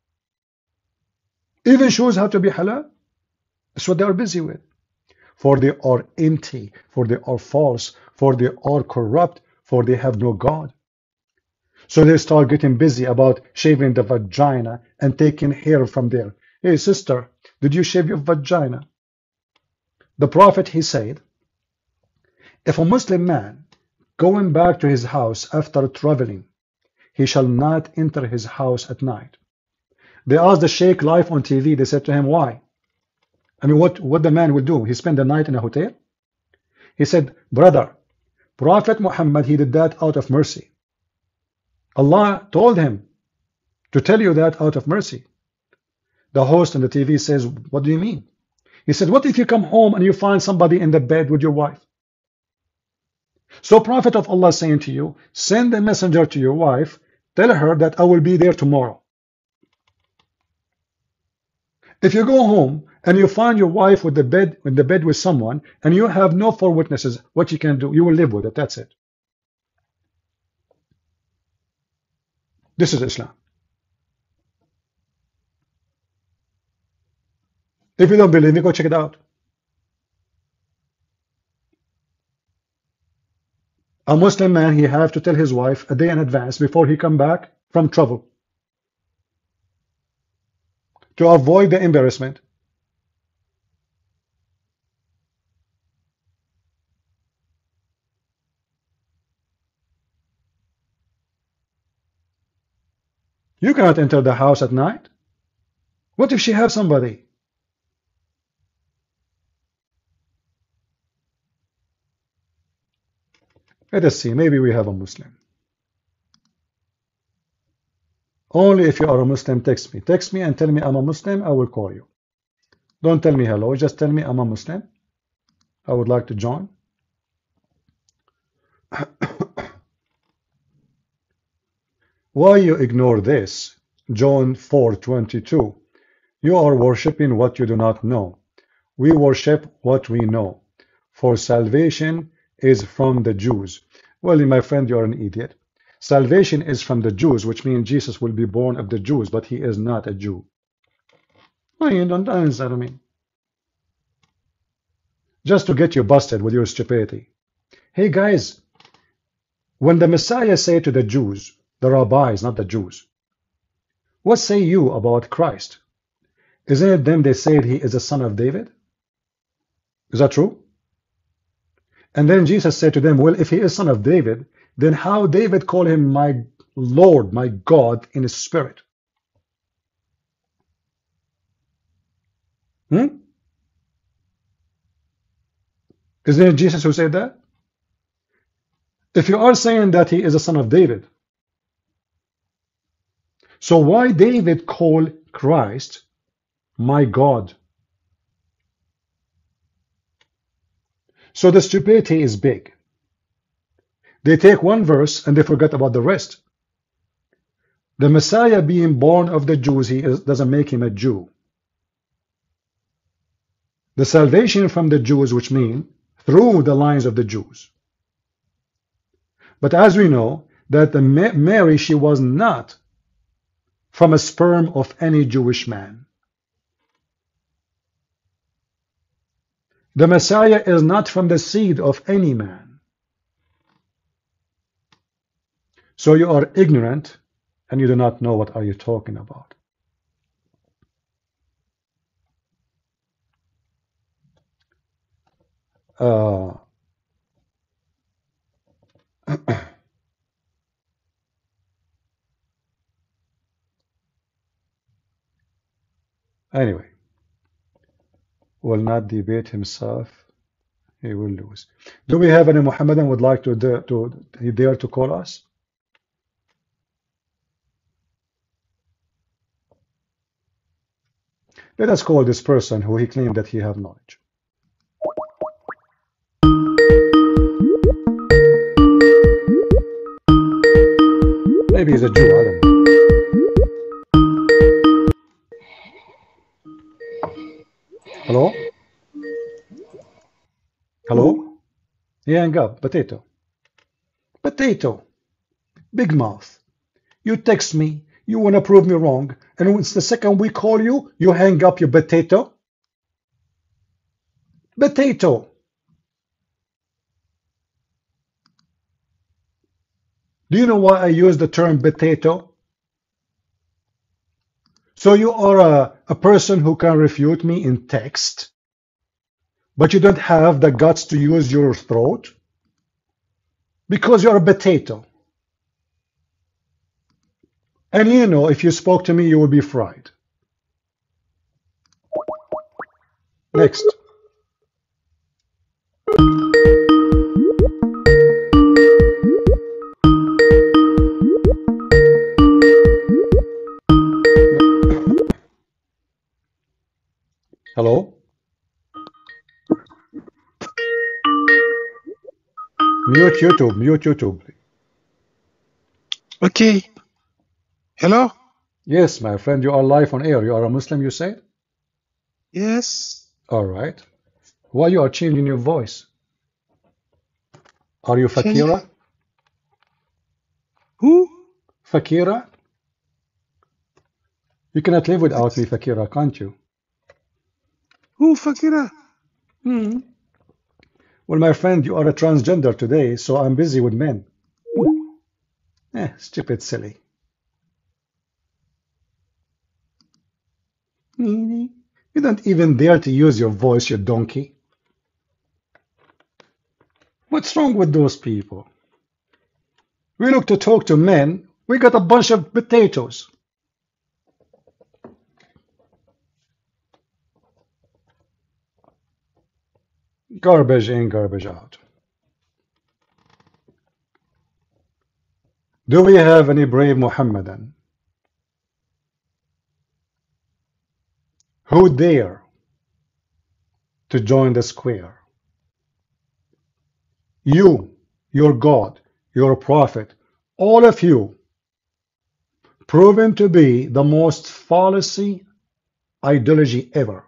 Even shoes have to be halal. That's what they are busy with. For they are empty, for they are false, for they are corrupt, for they have no God. So they start getting busy about shaving the vagina and taking hair from there. Hey sister, did you shave your vagina? The Prophet, he said, if a Muslim man going back to his house after traveling, he shall not enter his house at night. They asked the Sheikh live on T V, they said to him, why? I mean, what, what the man will do? He spend the night in a hotel? He said, brother, Prophet Muhammad, he did that out of mercy. Allah told him to tell you that out of mercy. The host on the T V says, what do you mean? He said, what if you come home and you find somebody in the bed with your wife? So Prophet of Allah saying to you, send a messenger to your wife, tell her that I will be there tomorrow. If you go home and you find your wife with the bed in the bed with someone and you have no four witnesses, what you can do, you will live with it. That's it. This is Islam. If you don't believe me, go check it out. A Muslim man, he have to tell his wife a day in advance before he come back from travel to avoid the embarrassment. You cannot enter the house at night. What if she has somebody? Let us see, maybe we have a Muslim. Only if you are a Muslim, text me. Text me and tell me I'm a Muslim, I will call you. Don't tell me hello, just tell me I'm a Muslim. I would like to join. Why you ignore this? John four twenty-two. You are worshipping what you do not know. We worship what we know. For salvation is from the Jews. Well, my friend, you're an idiot. Salvation is from the Jews, which means Jesus will be born of the Jews, but he is not a Jew. Why you don't answer me? Just to get you busted with your stupidity. Hey guys, when the Messiah said to the Jews, the rabbis, not the Jews, what say you about Christ? Isn't it them they said he is a son of David? Is that true? And then Jesus said to them, well, if he is son of David, then how David called him my Lord, my God in his spirit? Hmm? Isn't it Jesus who said that? If you are saying that he is a son of David, so why David called Christ my God? So the stupidity is big. They take one verse and they forget about the rest. The Messiah being born of the Jews, he is, doesn't make him a Jew. The salvation from the Jews, which mean through the lines of the Jews. But as we know, that the Mary, she was not from a sperm of any Jewish man. The Messiah is not from the seed of any man. So you are ignorant and you do not know what are you talking about. Uh, anyway, will not debate himself, he will lose. Do we have any Muhammadan would like to, to, to he dare to call us? Let us call this person who he claimed that he have knowledge. Maybe he's a Jew, I don't know. Hello? Hello? He hang up. Potato. Potato. Big mouth. You text me. You want to prove me wrong. And when it's the second we call you, you hang up, you potato. Potato. Do you know why I use the term potato? So you are a, a person who can refute me in text, but you don't have the guts to use your throat because you're a potato. And you know, if you spoke to me, you would be fried. Next. Hello? Mute YouTube, mute YouTube. Okay. Hello? Yes, my friend, you are live on air. You are a Muslim, you said? Yes. All right. Why you are changing your voice? Are you Fakira? Who? Fakira? You cannot live without me, Fakira, can't you? Who, Fakira? Hmm. Well, my friend, you are a transgender today, so I'm busy with men. Eh, stupid silly. You don't even dare to use your voice, you donkey. What's wrong with those people? We look to talk to men, we got a bunch of potatoes. Garbage in, garbage out. Do we have any brave Mohammedan who dare to join the square? You, your God, your prophet, all of you, proven to be the most fallacy ideology ever.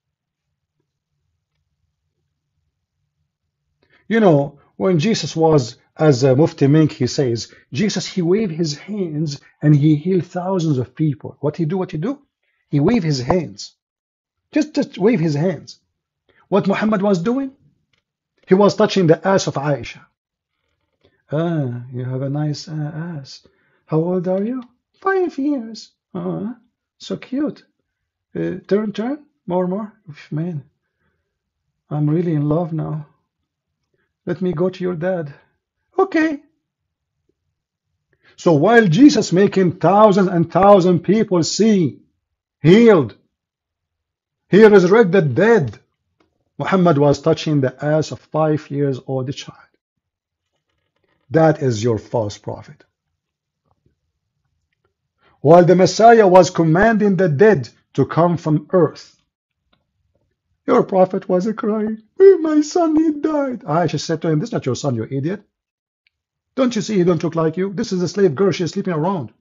You know, when Jesus was, as uh, Mufti Mink, he says, Jesus, he waved his hands and he healed thousands of people. What he do, what he do? He waved his hands. Just, just wave his hands. What Muhammad was doing? He was touching the ass of Aisha. Ah, you have a nice uh, ass. How old are you? Five years. Oh, so cute. Uh, turn, turn. More, more. Oof, man, I'm really in love now. Let me go to your dad. Okay. So while Jesus making thousands and thousands people see, healed, he resurrected dead, Muhammad was touching the ass of five years old child. That is your false prophet. While the Messiah was commanding the dead to come from earth, your prophet was crying, my son, he died. Aisha said to him, this is not your son, you idiot. Don't you see he don't look like you? This is a slave girl, she's sleeping around.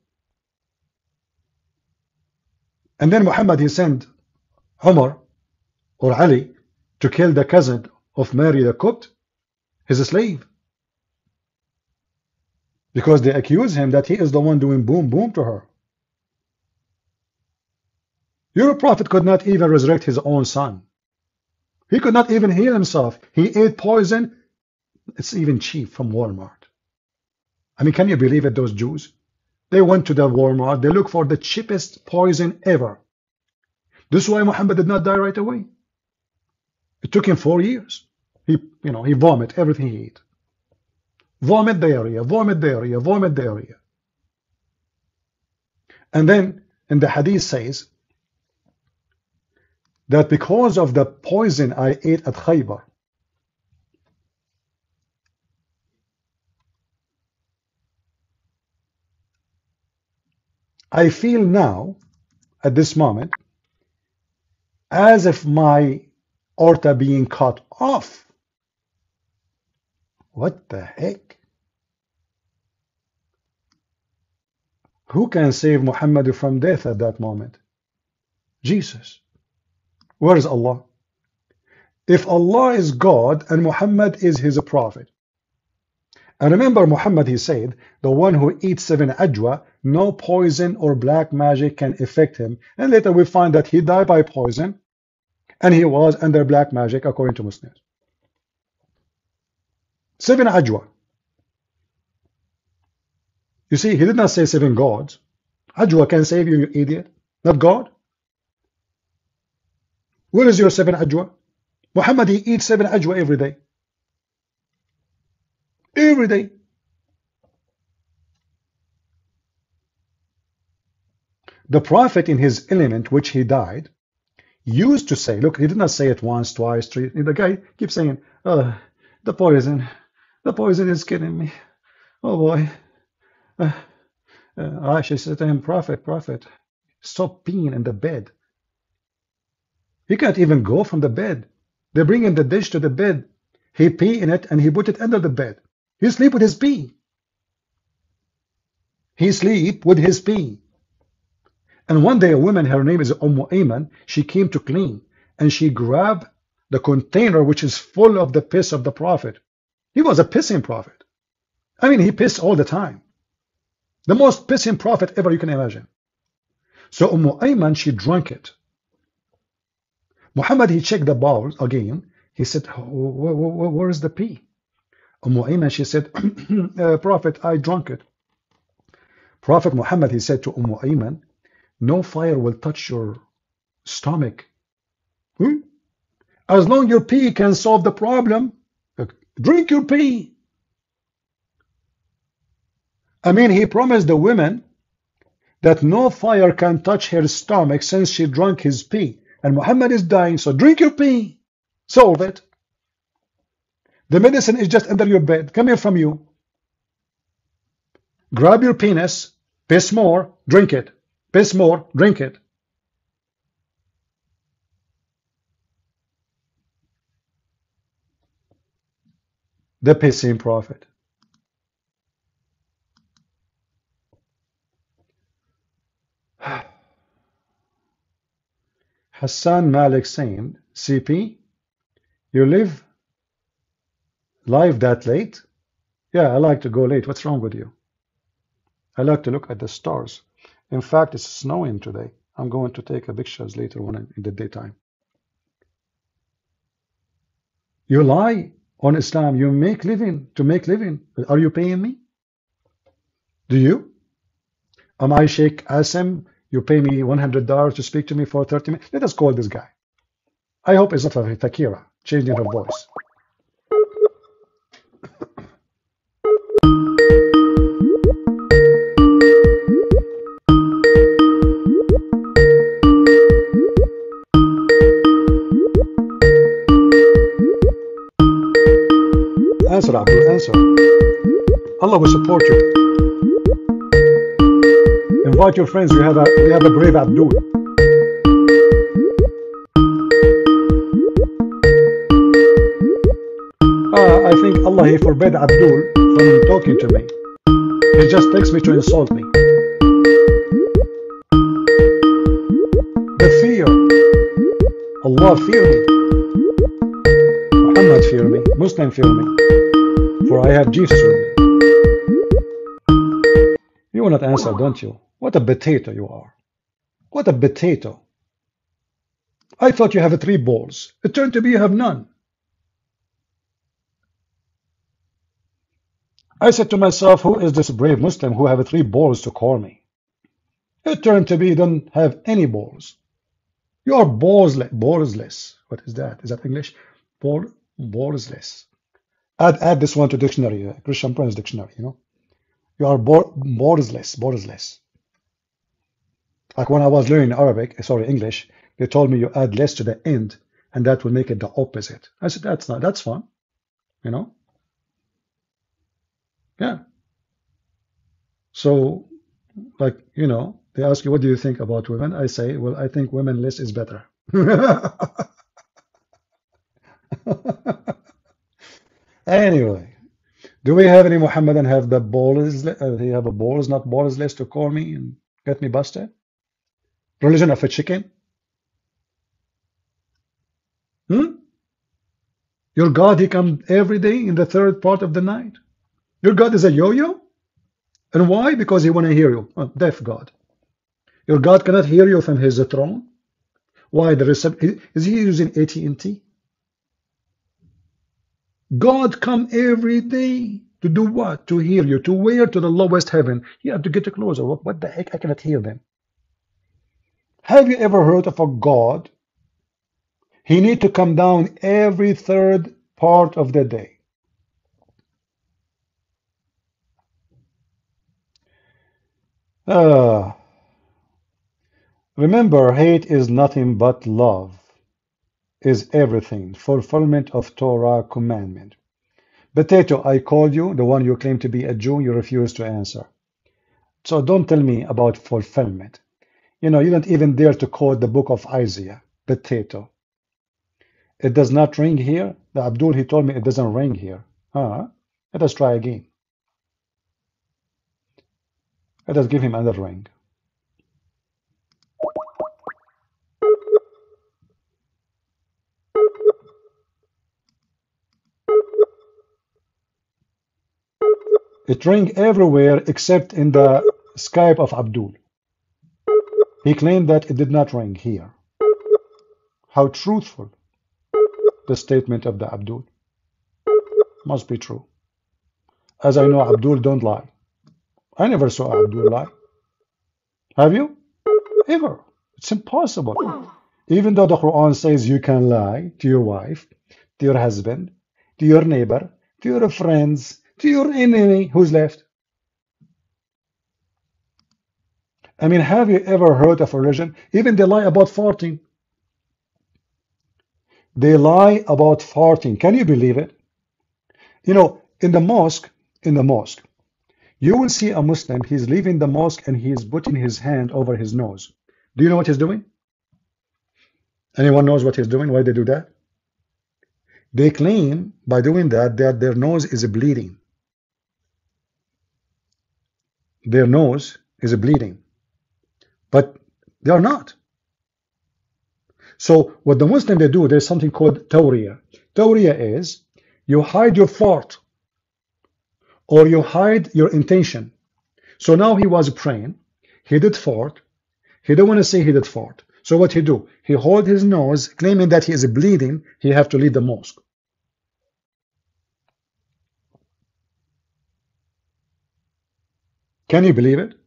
And then Muhammad, he sent Umar or Ali to kill the cousin of Mary the Copt, his slave. Because they accuse him that he is the one doing boom boom to her. Your prophet could not even resurrect his own son. He could not even heal himself. He ate poison. It's even cheap from Walmart. I mean, can you believe it, those Jews? They went to the Walmart. They looked for the cheapest poison ever. This is why Muhammad did not die right away. It took him four years. He, you know, he vomit everything he ate. Vomit diarrhea, vomit diarrhea, vomit diarrhea. And then in the hadith says that because of the poison I ate at Khaybar, I feel now, at this moment, as if my aorta being cut off. What the heck? Who can save Muhammad from death at that moment? Jesus. Where is Allah? If Allah is God and Muhammad is his prophet. And remember, Muhammad, he said, the one who eats seven ajwa, no poison or black magic can affect him. And later we find that he died by poison and he was under black magic according to Muslims. Seven ajwa. You see, he did not say seven gods. Ajwa can save you, you idiot. Not God. Where is your seven ajwa? Muhammad, he eats seven ajwa every day. Every day. The Prophet in his element, which he died, used to say, look, he did not say it once, twice, three. The guy keeps saying, oh, the poison. The poison is killing me. Oh boy. Uh, uh, Aisha said to him, Prophet, Prophet, stop peeing in the bed. He can't even go from the bed. They bring him the dish to the bed. He pee in it and he put it under the bed. He sleep with his pee. He sleep with his pee. And one day a woman, her name is Umm Ayman, she came to clean and she grabbed the container which is full of the piss of the Prophet. He was a pissing prophet. I mean, he pissed all the time. The most pissing prophet ever you can imagine. So Umm Ayman, she drank it. Muhammad, he checked the bowl again. He said, where is the pee? Umm Ayman, she said, uh, Prophet, I drank it. Prophet Muhammad, he said to Umm Ayman, no fire will touch your stomach. Hmm? As long as your pee can solve the problem, drink your pee. I mean, he promised the women that no fire can touch her stomach since she drank his pee. And Muhammad is dying, so drink your pee. Solve it. The medicine is just under your bed, coming from you. Grab your penis, piss more, drink it. Piss more, drink it. The pissing prophet. Hassan Malik saying, C P, you live live that late? Yeah, I like to go late. What's wrong with you? I like to look at the stars. In fact, it's snowing today. I'm going to take a pictures later on in the daytime. You lie on Islam. You make living to make living. Are you paying me? Do you? Am I Sheikh Asim? You pay me one hundred dollars to speak to me for thirty minutes? Let us call this guy. I hope it's not a Takira changing her voice. Answer, Abdul, answer. Allah will support you. Invite your friends. We have a we have a brave Abdul. Uh, I think Allah he forbade Abdul from talking to me. He just texts me to insult me. The fear. Allah fear me. Muhammad fear me. Muslim fear me. For I have Jesus with me. You will not answer, don't you? What a potato you are. What a potato. I thought you have three balls. It turned to be you have none. I said to myself, who is this brave Muslim who have three balls to call me? It turned to be you don't have any balls. You are ballsless. Ballsless. What is that? Is that English? Ball, ballsless. Add, add this one to dictionary, uh, Christian Prince dictionary, you know. You are ballsless, ballsless. Like when I was learning Arabic, sorry, English, they told me you add less to the end, and that will make it the opposite. I said, that's not, that's fun, you know. Yeah. So, like, you know, they ask you, what do you think about women? I say, well, I think women less is better. Anyway, do we have any Muhammadan have the balls? Uh, he have a balls, not balls list to call me and get me busted? Religion of a chicken? Hmm? Your God, he comes every day in the third part of the night. Your God is a yo-yo? And why? Because he want to hear you. Oh, deaf God. Your God cannot hear you from his throne. Why? The recep is he using A T and T? God come every day to do what? To hear you. To where? To the lowest heaven. You have to get closer. What, what the heck? I cannot hear them. Have you ever heard of a God? He need to come down every third part of the day. Uh, remember, hate is nothing but love is everything. Fulfillment of Torah commandment. Potato, I called you, the one you claim to be a Jew, you refuse to answer. So don't tell me about fulfillment. You know, you don't even dare to quote the book of Isaiah. Potato. It does not ring here. The Abdul, he told me it doesn't ring here. Huh? Let us try again. Let us give him another ring. It rang everywhere except in the Skype of Abdul. He claimed that it did not ring here. How truthful the statement of the Abdul. Must be true. As I know, Abdul don't lie. I never saw Abdul lie. Have you? Ever. It's impossible. Even though the Quran says you can lie to your wife, to your husband, to your neighbor, to your friends, to your enemy, who's left? I mean, have you ever heard of a religion? Even they lie about farting. They lie about farting. Can you believe it? You know, in the mosque, in the mosque, you will see a Muslim, he's leaving the mosque and he's putting his hand over his nose. Do you know what he's doing? Anyone knows what he's doing? Why they do that? They claim by doing that that their nose is bleeding. Their nose is bleeding. But they are not. So what the Muslim they do, there's something called tawriya. Tawriya is you hide your fart or you hide your intention. So now he was praying, he did fart, he don't want to say he did fart. So what he do? He hold his nose, claiming that he is bleeding, he have to leave the mosque. Can you believe it?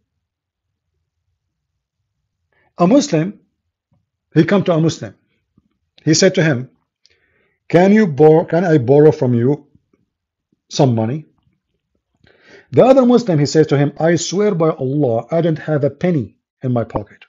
A Muslim, he come to a Muslim. He said to him, can you borrow, can I borrow from you some money? The other Muslim, he says to him, I swear by Allah, I don't have a penny in my pocket.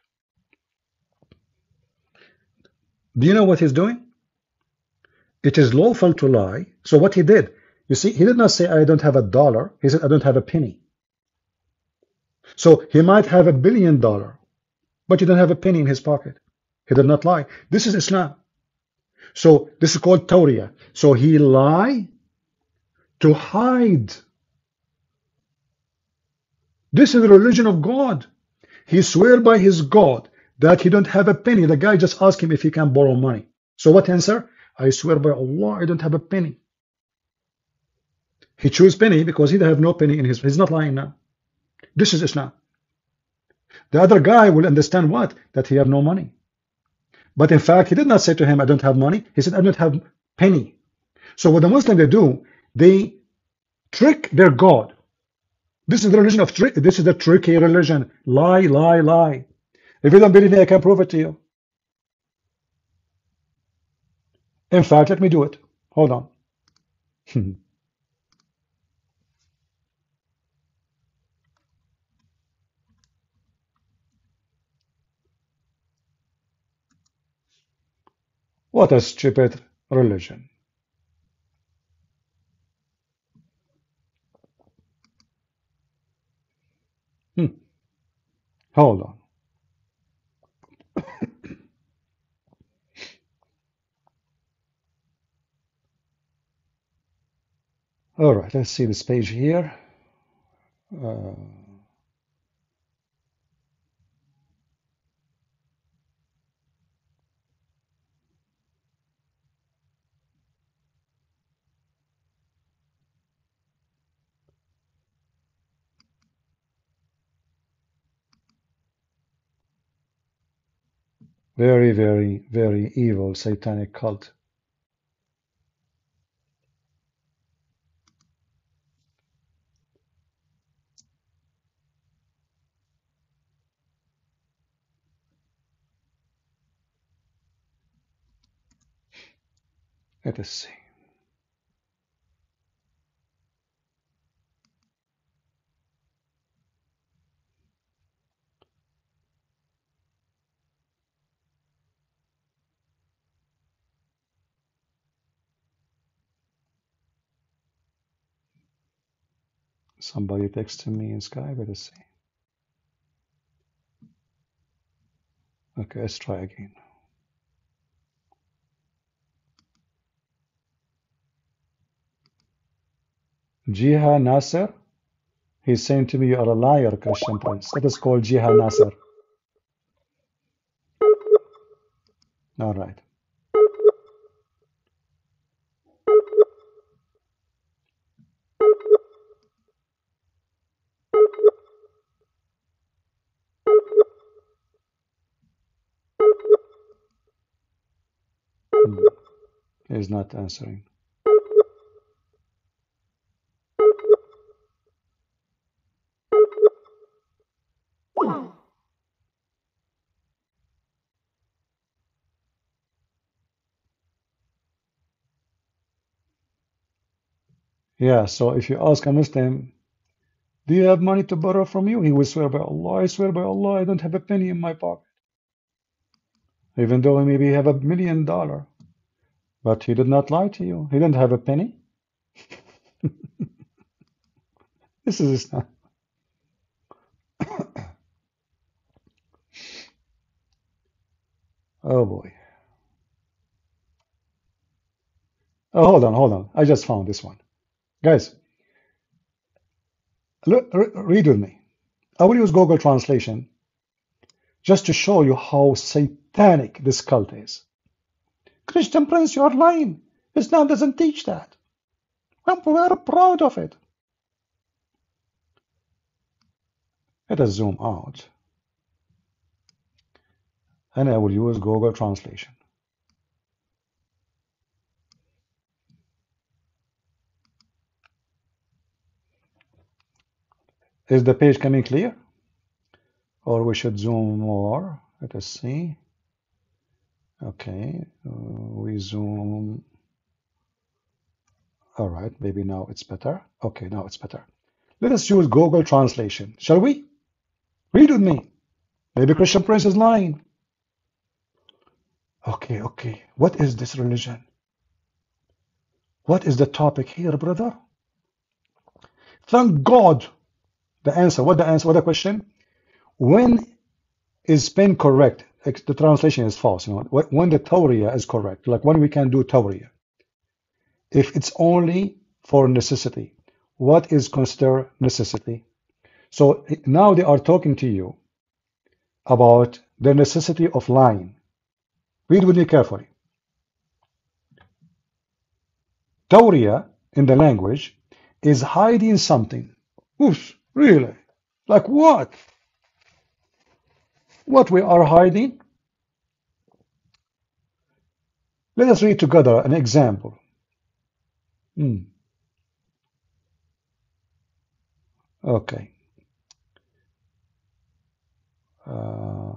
Do you know what he's doing? It is lawful to lie. So what he did, you see, he did not say I don't have a dollar. He said I don't have a penny. So he might have a billion dollar, but he don't have a penny in his pocket. He did not lie. This is Islam. So this is called tawriya. So he lied to hide. This is the religion of God. He swear by his God that he don't have a penny. The guy just asked him if he can borrow money. So what answer? I swear by Allah, I don't have a penny. He chose penny because he don't have no penny in his. He's not lying now. This is Islam. The other guy will understand what? That he have no money. But in fact, he did not say to him, I don't have money. He said, I don't have penny. So what the Muslims they do, they trick their God. This is the religion of trick. This is the tricky religion. Lie, lie, lie. If you don't believe me, I can prove it to you. In fact, let me do it. Hold on. What a stupid religion. Hmm. Hold on. All right, let's see this page here. Uh, very, very, very evil satanic cult. Let us see. Somebody texted me in Skype. Let us see. Okay, let's try again. Jiha Nasser, he's saying to me, you are a liar, Christian Prince. Let us call Jiha Nasser. All right. Hmm. He's not answering. Yeah, so if you ask a Muslim, do you have money to borrow from you? He will swear by Allah, I swear by Allah, I don't have a penny in my pocket. Even though he maybe have a million dollar. But he did not lie to you. He didn't have a penny. This is Islam. Oh boy. Oh, hold on, hold on. I just found this one. Guys, look, re read with me. I will use Google Translation just to show you how satanic this cult is. Christian Prince, you are lying. Islam doesn't teach that. I'm very proud of it. Let us zoom out. And I will use Google Translation. Is the page coming clear? Or we should zoom more? Let us see. Okay, uh, we zoom. All right, maybe now it's better. Okay, now it's better. Let us use Google Translation, shall we? Read with me. Maybe Christian Prince is lying. Okay, okay. What is this religion? What is the topic here, brother? Thank God. The answer, what the answer, what the question? When is pen correct? The translation is false. You know, when the Tawriya is correct, like when we can do Tawriya. If it's only for necessity, what is considered necessity? So now they are talking to you about the necessity of lying. Read with me carefully. Tawriya in the language is hiding something. Oof, really? Like what? What we are hiding? Let us read together an example. Hmm. Okay. Uh,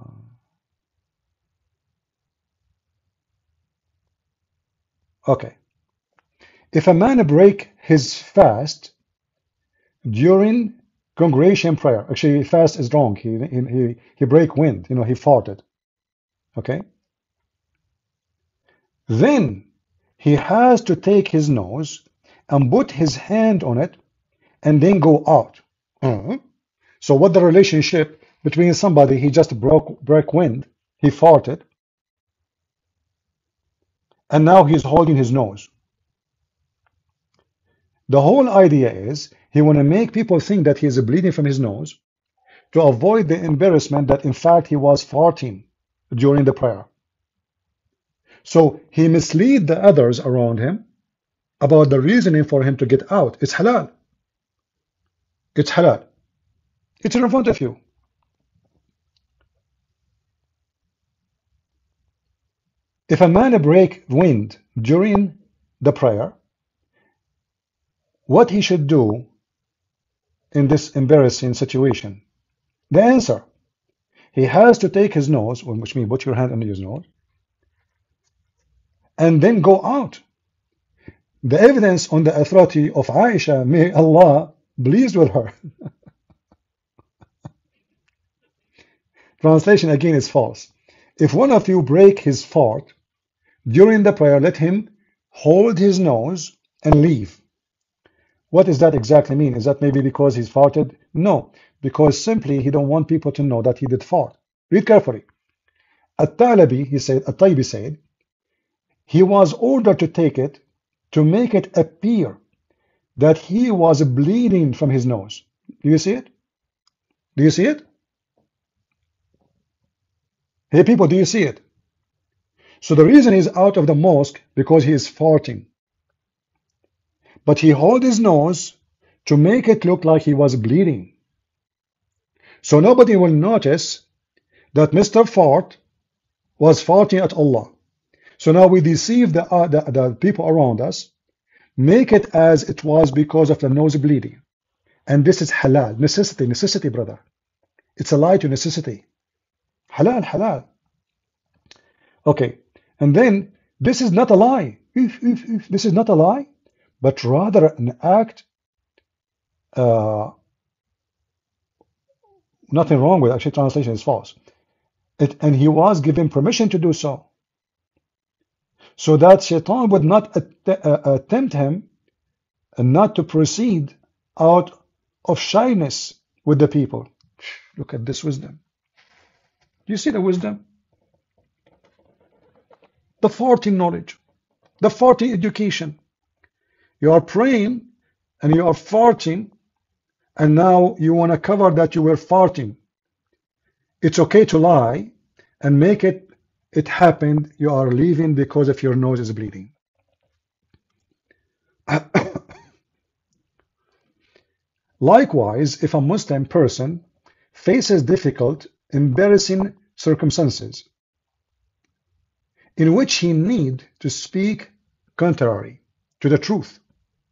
okay. If a man break his fast during congregation prayer, actually fast is wrong. He he he, he break wind. You know, he farted. Okay. Then he has to take his nose and put his hand on it and then go out. Uh-huh. So what the relationship between somebody, he just broke broke wind, he farted, and now he's holding his nose. The whole idea is he want to make people think that he is bleeding from his nose to avoid the embarrassment that in fact he was farting during the prayer. So he mislead the others around him about the reasoning for him to get out. It's halal. It's halal. It's in front of you. If a man break wind during the prayer, what he should do in this embarrassing situation? The answer, he has to take his nose, which means put your hand under his nose, and then go out. The evidence on the authority of Aisha, may Allah pleased with her. Translation again is false. If one of you break his fart during the prayer, let him hold his nose and leave. What does that exactly mean? Is that maybe because he's farted? No, because simply he don't want people to know that he did fart. Read carefully. At-Talabi, he said, At-Taybi said, he was ordered to take it to make it appear that he was bleeding from his nose. Do you see it? Do you see it? Hey people, do you see it? So the reason he's out of the mosque because he is farting. But he held his nose to make it look like he was bleeding. So nobody will notice that Mister Fart was farting at Allah. So now we deceive the, uh, the, the people around us, make it as it was because of the nose bleeding. And this is halal, necessity, necessity, brother. It's a lie to necessity. Halal, halal. Okay, and then this is not a lie. If, if, if, this is not a lie, but rather an act. Uh, nothing wrong with it. Actually, translation is false. It, and he was given permission to do so, so that Shaitan would not att uh, attempt him and not to proceed out of shyness with the people. Look at this wisdom. Do you see the wisdom? The farting knowledge, the farting education. You are praying and you are farting, and now you want to cover that you were farting. It's okay to lie and make it it happened. You are leaving because of your nose is bleeding. Likewise, if a Muslim person faces difficult, embarrassing circumstances in which he need to speak contrary to the truth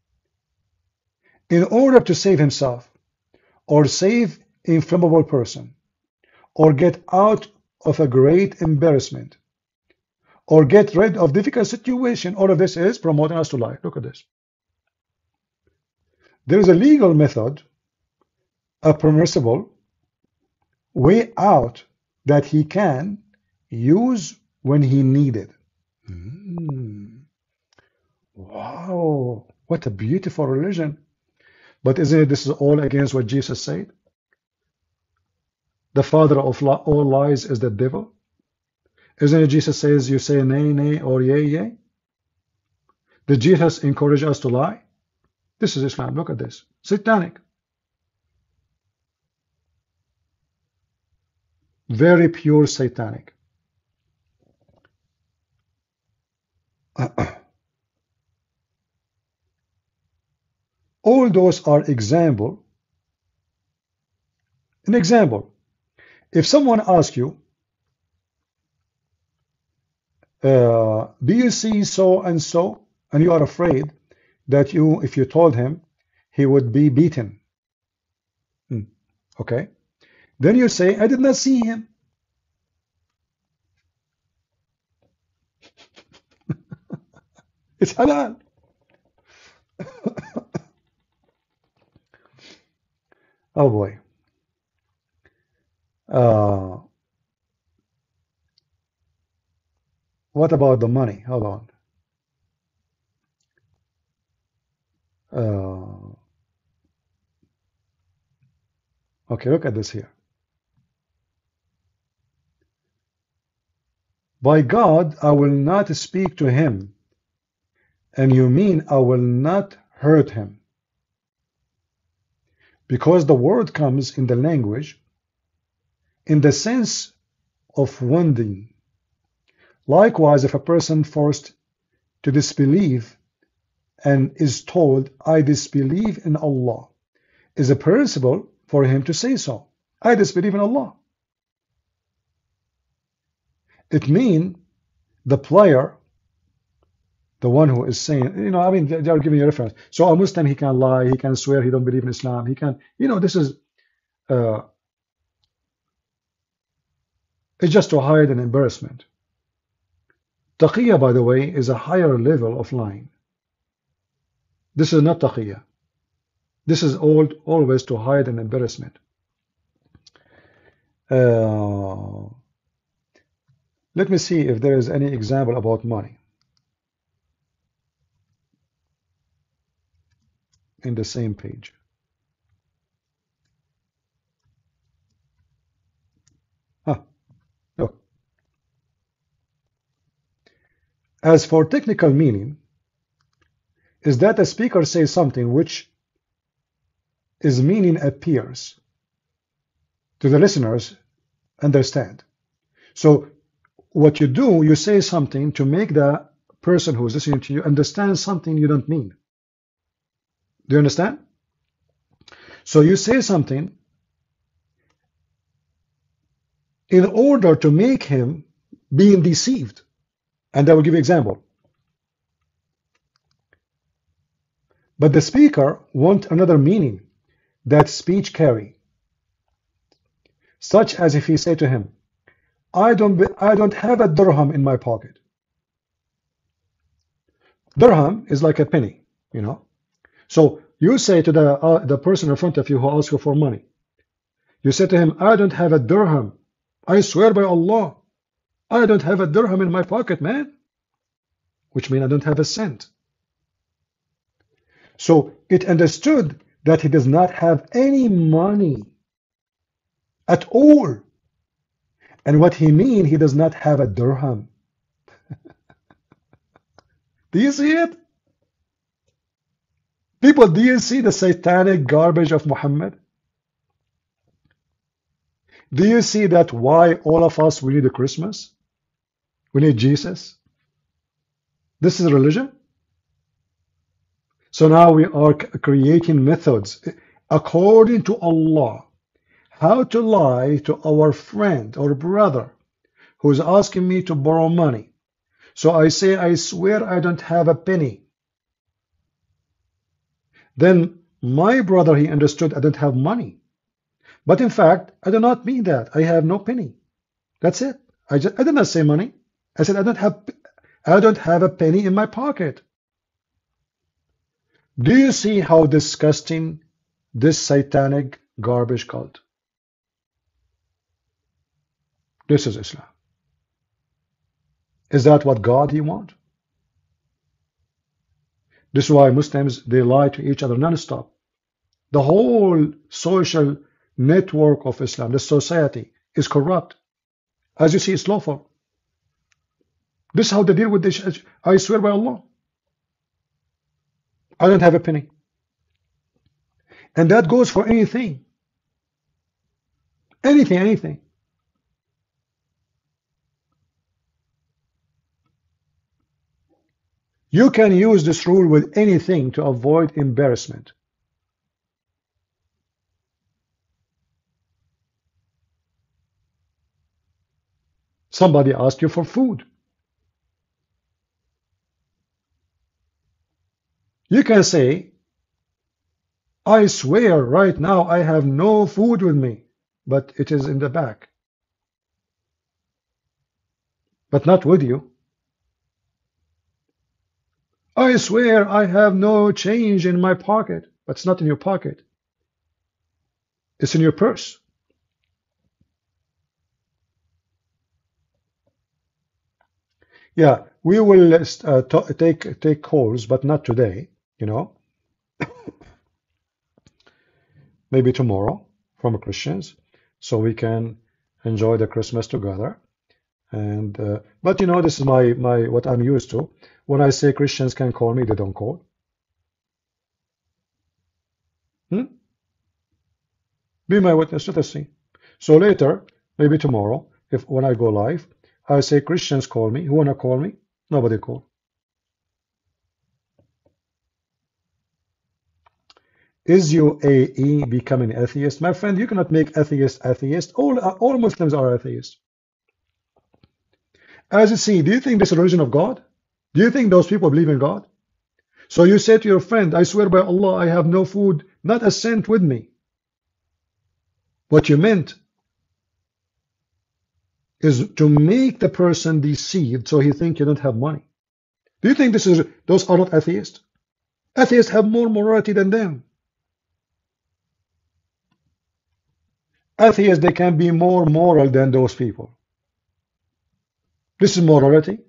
in order to save himself or save an inflammable person or get out of a great embarrassment or get rid of difficult situation, all of this is promoting us to lie. Look at this. There is a legal method, a permissible way out that he can use when he needed. Mm. Wow, what a beautiful religion. But isn't it this is all against what Jesus said? The father of all lies is the devil. Isn't it Jesus says you say nay, nay, or yea, yea? Did Jesus encourage us to lie? This is Islam. Look at this. Satanic. Very pure satanic. All those are example. An example. If someone asks you, uh, do you see so and so, and you are afraid that you, if you told him, he would be beaten. Hmm. Okay. Then you say, I did not see him. It's halal. Oh boy. Uh, what about the money? Hold on. Uh, okay, look at this here. By God, I will not speak to him, and you mean I will not hurt him. because the word comes in the language in the sense of wounding. Likewise, if a person forced to disbelieve and is told, I disbelieve in Allah, is it permissible for him to say so? I disbelieve in Allah. It means the player, the one who is saying, you know, I mean, they are giving you a reference. So a Muslim, he can lie, he can swear he don't believe in Islam, he can, you know, this is, uh, it's just to hide an embarrassment. Taqiyya, by the way, is a higher level of lying. This is not taqiyya. This is all, always to hide an embarrassment. Uh, let me see if there is any example about money in the same page. Ah, look. As for technical meaning, is that a speaker says something which his meaning appears to the listeners understand. So what you do, you say something to make the person who is listening to you understand something you don't mean. Do you understand? So you say something in order to make him being deceived. And I will give you an example. But the speaker wants another meaning that speech carry, such as if he say to him, I don't, be, I don't have a dirham in my pocket. Dirham is like a penny, you know. So you say to the, uh, the person in front of you who asks you for money, you say to him, I don't have a dirham. I swear by Allah, I don't have a dirham in my pocket, man. Which means I don't have a cent. So it understood that he does not have any money at all. And what he means, he does not have a dirham. Do you see it? People, do you see the satanic garbage of Muhammad? Do you see that why all of us, we need a Christmas? We need Jesus? This is religion? So now we are creating methods according to Allah, how to lie to our friend or brother who is asking me to borrow money. So I say, I swear I don't have a penny. Then my brother, he understood I don't have money. But in fact, I do not mean that. I have no penny. That's it. I just I did not say money. I said I don't have I don't have a penny in my pocket. Do you see how disgusting this satanic garbage cult? This is Islam. Is that what God he want? This is why Muslims, they lie to each other non-stop. The whole social network of Islam, the society, is corrupt. As you see, it's lawful. This is how they deal with this. I swear by Allah, I don't have a penny. And that goes for anything. Anything, anything. You can use this rule with anything to avoid embarrassment. Somebody asked you for food. You can say, I swear right now I have no food with me, but it is in the back. But not with you. I swear I have no change in my pocket, but it's not in your pocket. It's in your purse. Yeah, we will uh, take take calls, but not today, you know. Maybe tomorrow from Christians, so we can enjoy the Christmas together. And uh, but you know, this is my my what I'm used to. When I say Christians can call me, they don't call. Hmm? Be my witness. Let us see. So later, maybe tomorrow, if when I go live, I say Christians call me. Who wanna call me? Nobody call. Is U A E becoming atheist? My friend, you cannot make atheist atheist. All all Muslims are atheists. As you see, do you think this is a religion of God? Do you think those people believe in God? So you say to your friend, I swear by Allah, I have no food, not a cent with me. What you meant is to make the person deceived so he think you don't have money. Do you think this is those are not atheists? Atheists have more morality than them. Atheists, they can be more moral than those people. This is morality.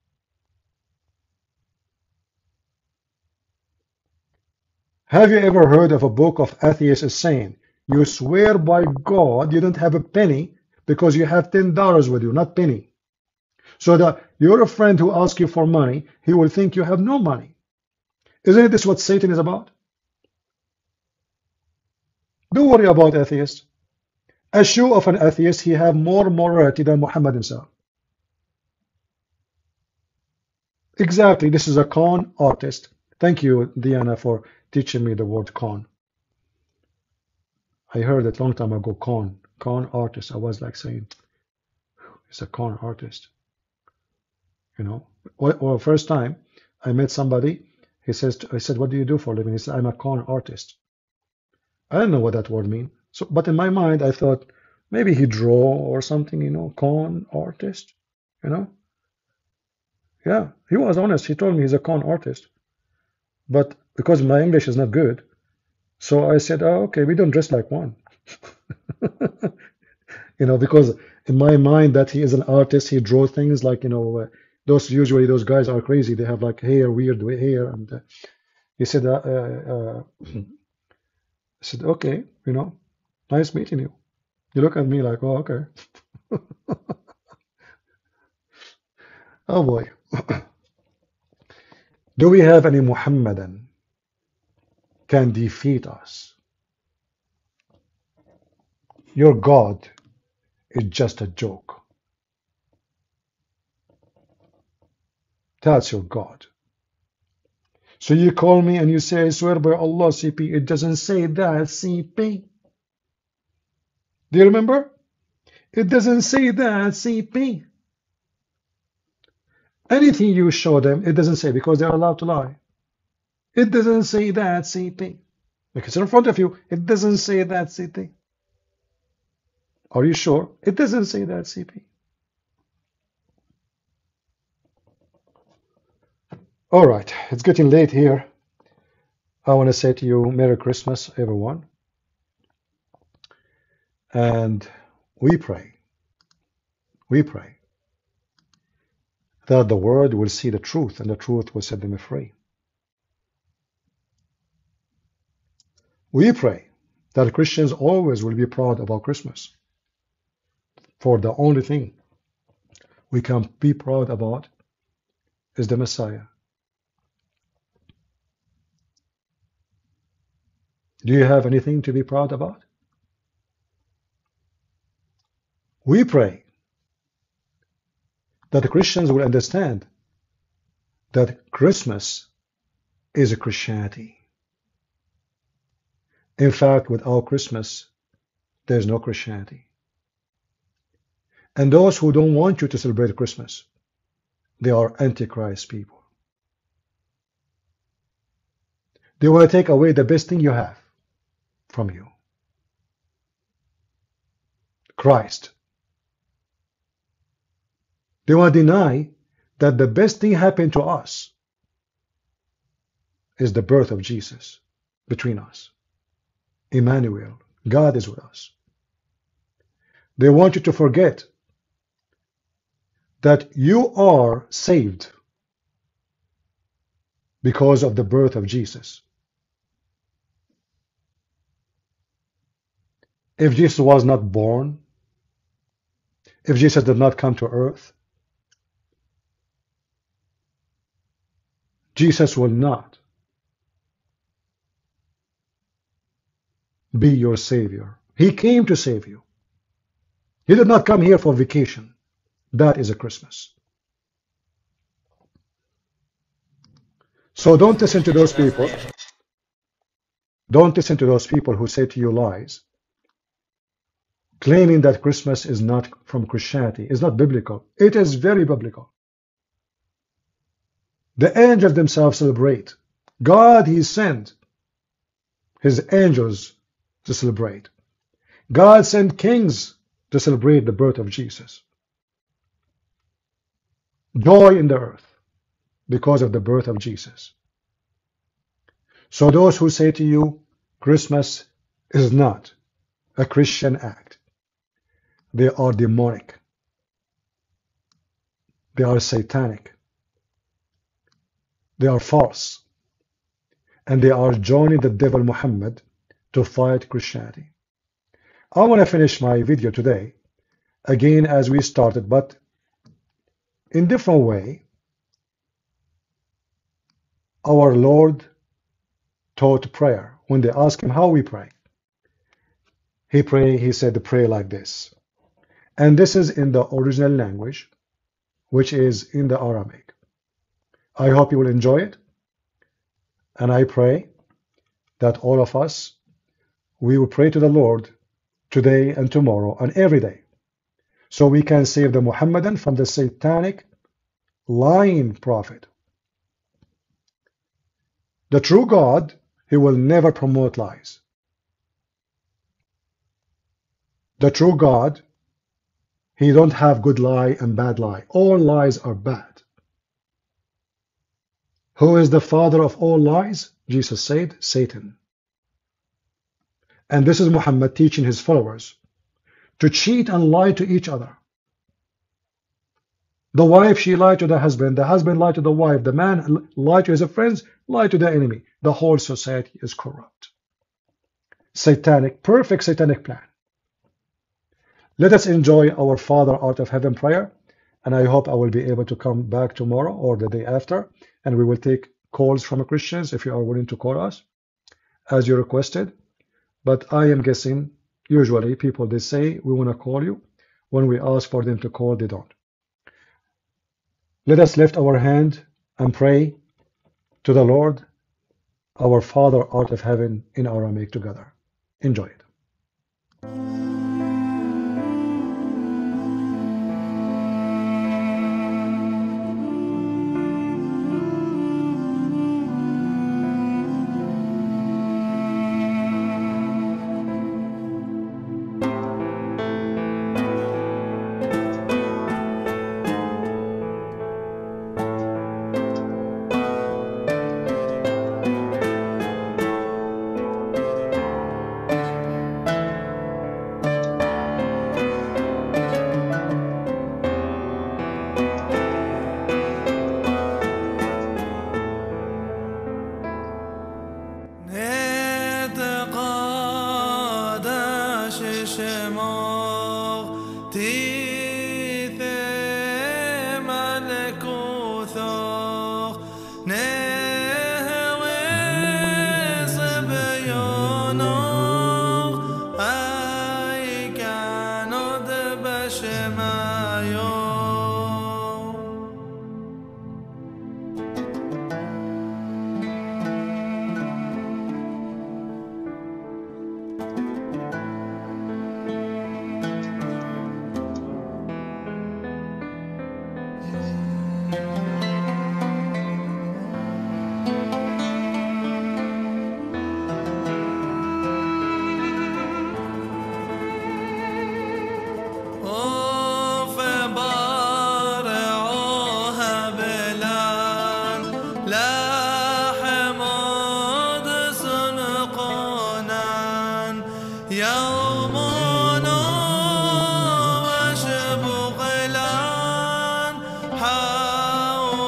Have you ever heard of a book of atheists saying, you swear by God you don't have a penny because you have ten dollars with you, not penny. So that your friend who asks you for money, he will think you have no money. Isn't this what Satan is about? Don't worry about atheists. A shoe of an atheist, he have more morality than Muhammad himself. Exactly, this is a con artist. Thank you, Diana, for teaching me the word con. I heard it a long time ago, con. Con artist. I was like saying, it's a con artist. You know, or, or first time I met somebody, he says, I said, what do you do for a living? He said, I'm a con artist. I don't know what that word means. So, but in my mind, I thought maybe he draw or something, you know, con artist, you know. Yeah, he was honest. He told me he's a con artist. But because my English is not good, so I said, oh, okay, we don't dress like one. You know, because in my mind that he is an artist, he draws things like, you know, uh, those usually those guys are crazy. They have like hair, weird hair. And uh, he said, uh, uh, I said, okay, you know, nice meeting you. You look at me like, oh, okay. Oh boy. Do we have any Muhammadan can defeat us? Your God is just a joke. That's your God. So you call me and you say, I swear by Allah, C P. It doesn't say that, C P. Do you remember? It doesn't say that, C P. Anything you show them, it doesn't say, because they're allowed to lie. It doesn't say that, C P. Because it's in front of you, it doesn't say that, C P. Are you sure? It doesn't say that, C P. All right, it's getting late here. I want to say to you, Merry Christmas, everyone. And we pray, we pray that the world will see the truth and the truth will set them free. We pray that Christians always will be proud about Christmas. For the only thing we can be proud about is the Messiah. Do you have anything to be proud about? We pray that the Christians will understand that Christmas is a Christianity. In fact, without Christmas, there's no Christianity. And those who don't want you to celebrate Christmas, they are Antichrist people. They want to take away the best thing you have from you. Christ. They want to deny that the best thing happened to us is the birth of Jesus between us. Emmanuel, God is with us. They want you to forget that you are saved because of the birth of Jesus. If Jesus was not born, if Jesus did not come to earth, Jesus will not be your Savior. He came to save you. He did not come here for vacation. That is a Christmas. So don't listen to those people. Don't listen to those people who say to you lies, claiming that Christmas is not from Christianity, is not biblical. It is very biblical. The angels themselves celebrate. God, He sent His angels to celebrate. God sent kings to celebrate the birth of Jesus. Joy in the earth because of the birth of Jesus. So those who say to you, Christmas is not a Christian act, they are demonic. They are satanic. They are false. And they are joining the devil Muhammad to fight Christianity. I want to finish my video today, again as we started, but in different way. Our Lord taught prayer. When they asked Him how we pray, He pray, He said, pray like this. And this is in the original language, which is in the Aramaic. I hope you will enjoy it. And I pray that all of us, we will pray to the Lord today and tomorrow and every day, so we can save the Muhammadan from the satanic lying prophet. The true God, He will never promote lies. The true God, He don't have good lie and bad lie. All lies are bad. Who is the father of all lies? Jesus said, Satan. And this is Muhammad teaching his followers to cheat and lie to each other. The wife, she lied to the husband. The husband lied to the wife. The man lied to his friends, lied to the enemy. The whole society is corrupt. Satanic, perfect satanic plan. Let us enjoy our Father Art of Heaven prayer, and I hope I will be able to come back tomorrow or the day after, and we will take calls from Christians if you are willing to call us, as you requested. But I am guessing, usually people, they say, we want to call you. When we ask for them to call, they don't. Let us lift our hand and pray to the Lord, our Father Art of Heaven, in Aramaic together. Enjoy it. يوم وشبغلان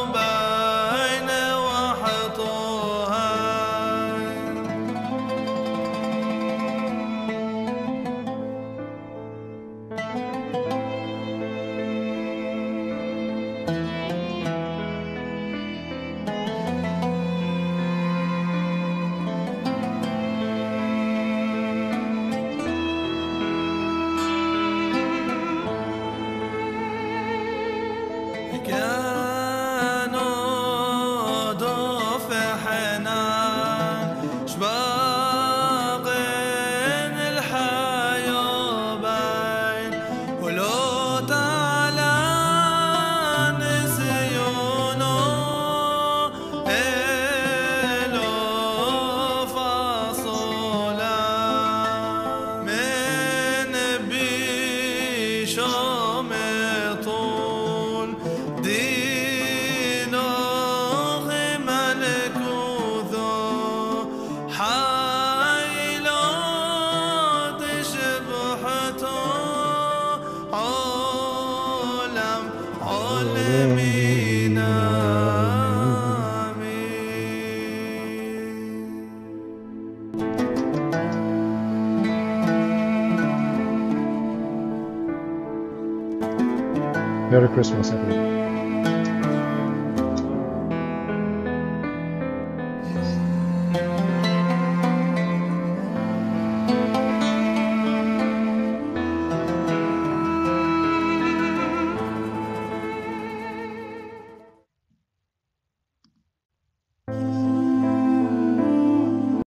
Merry Christmas, everyone.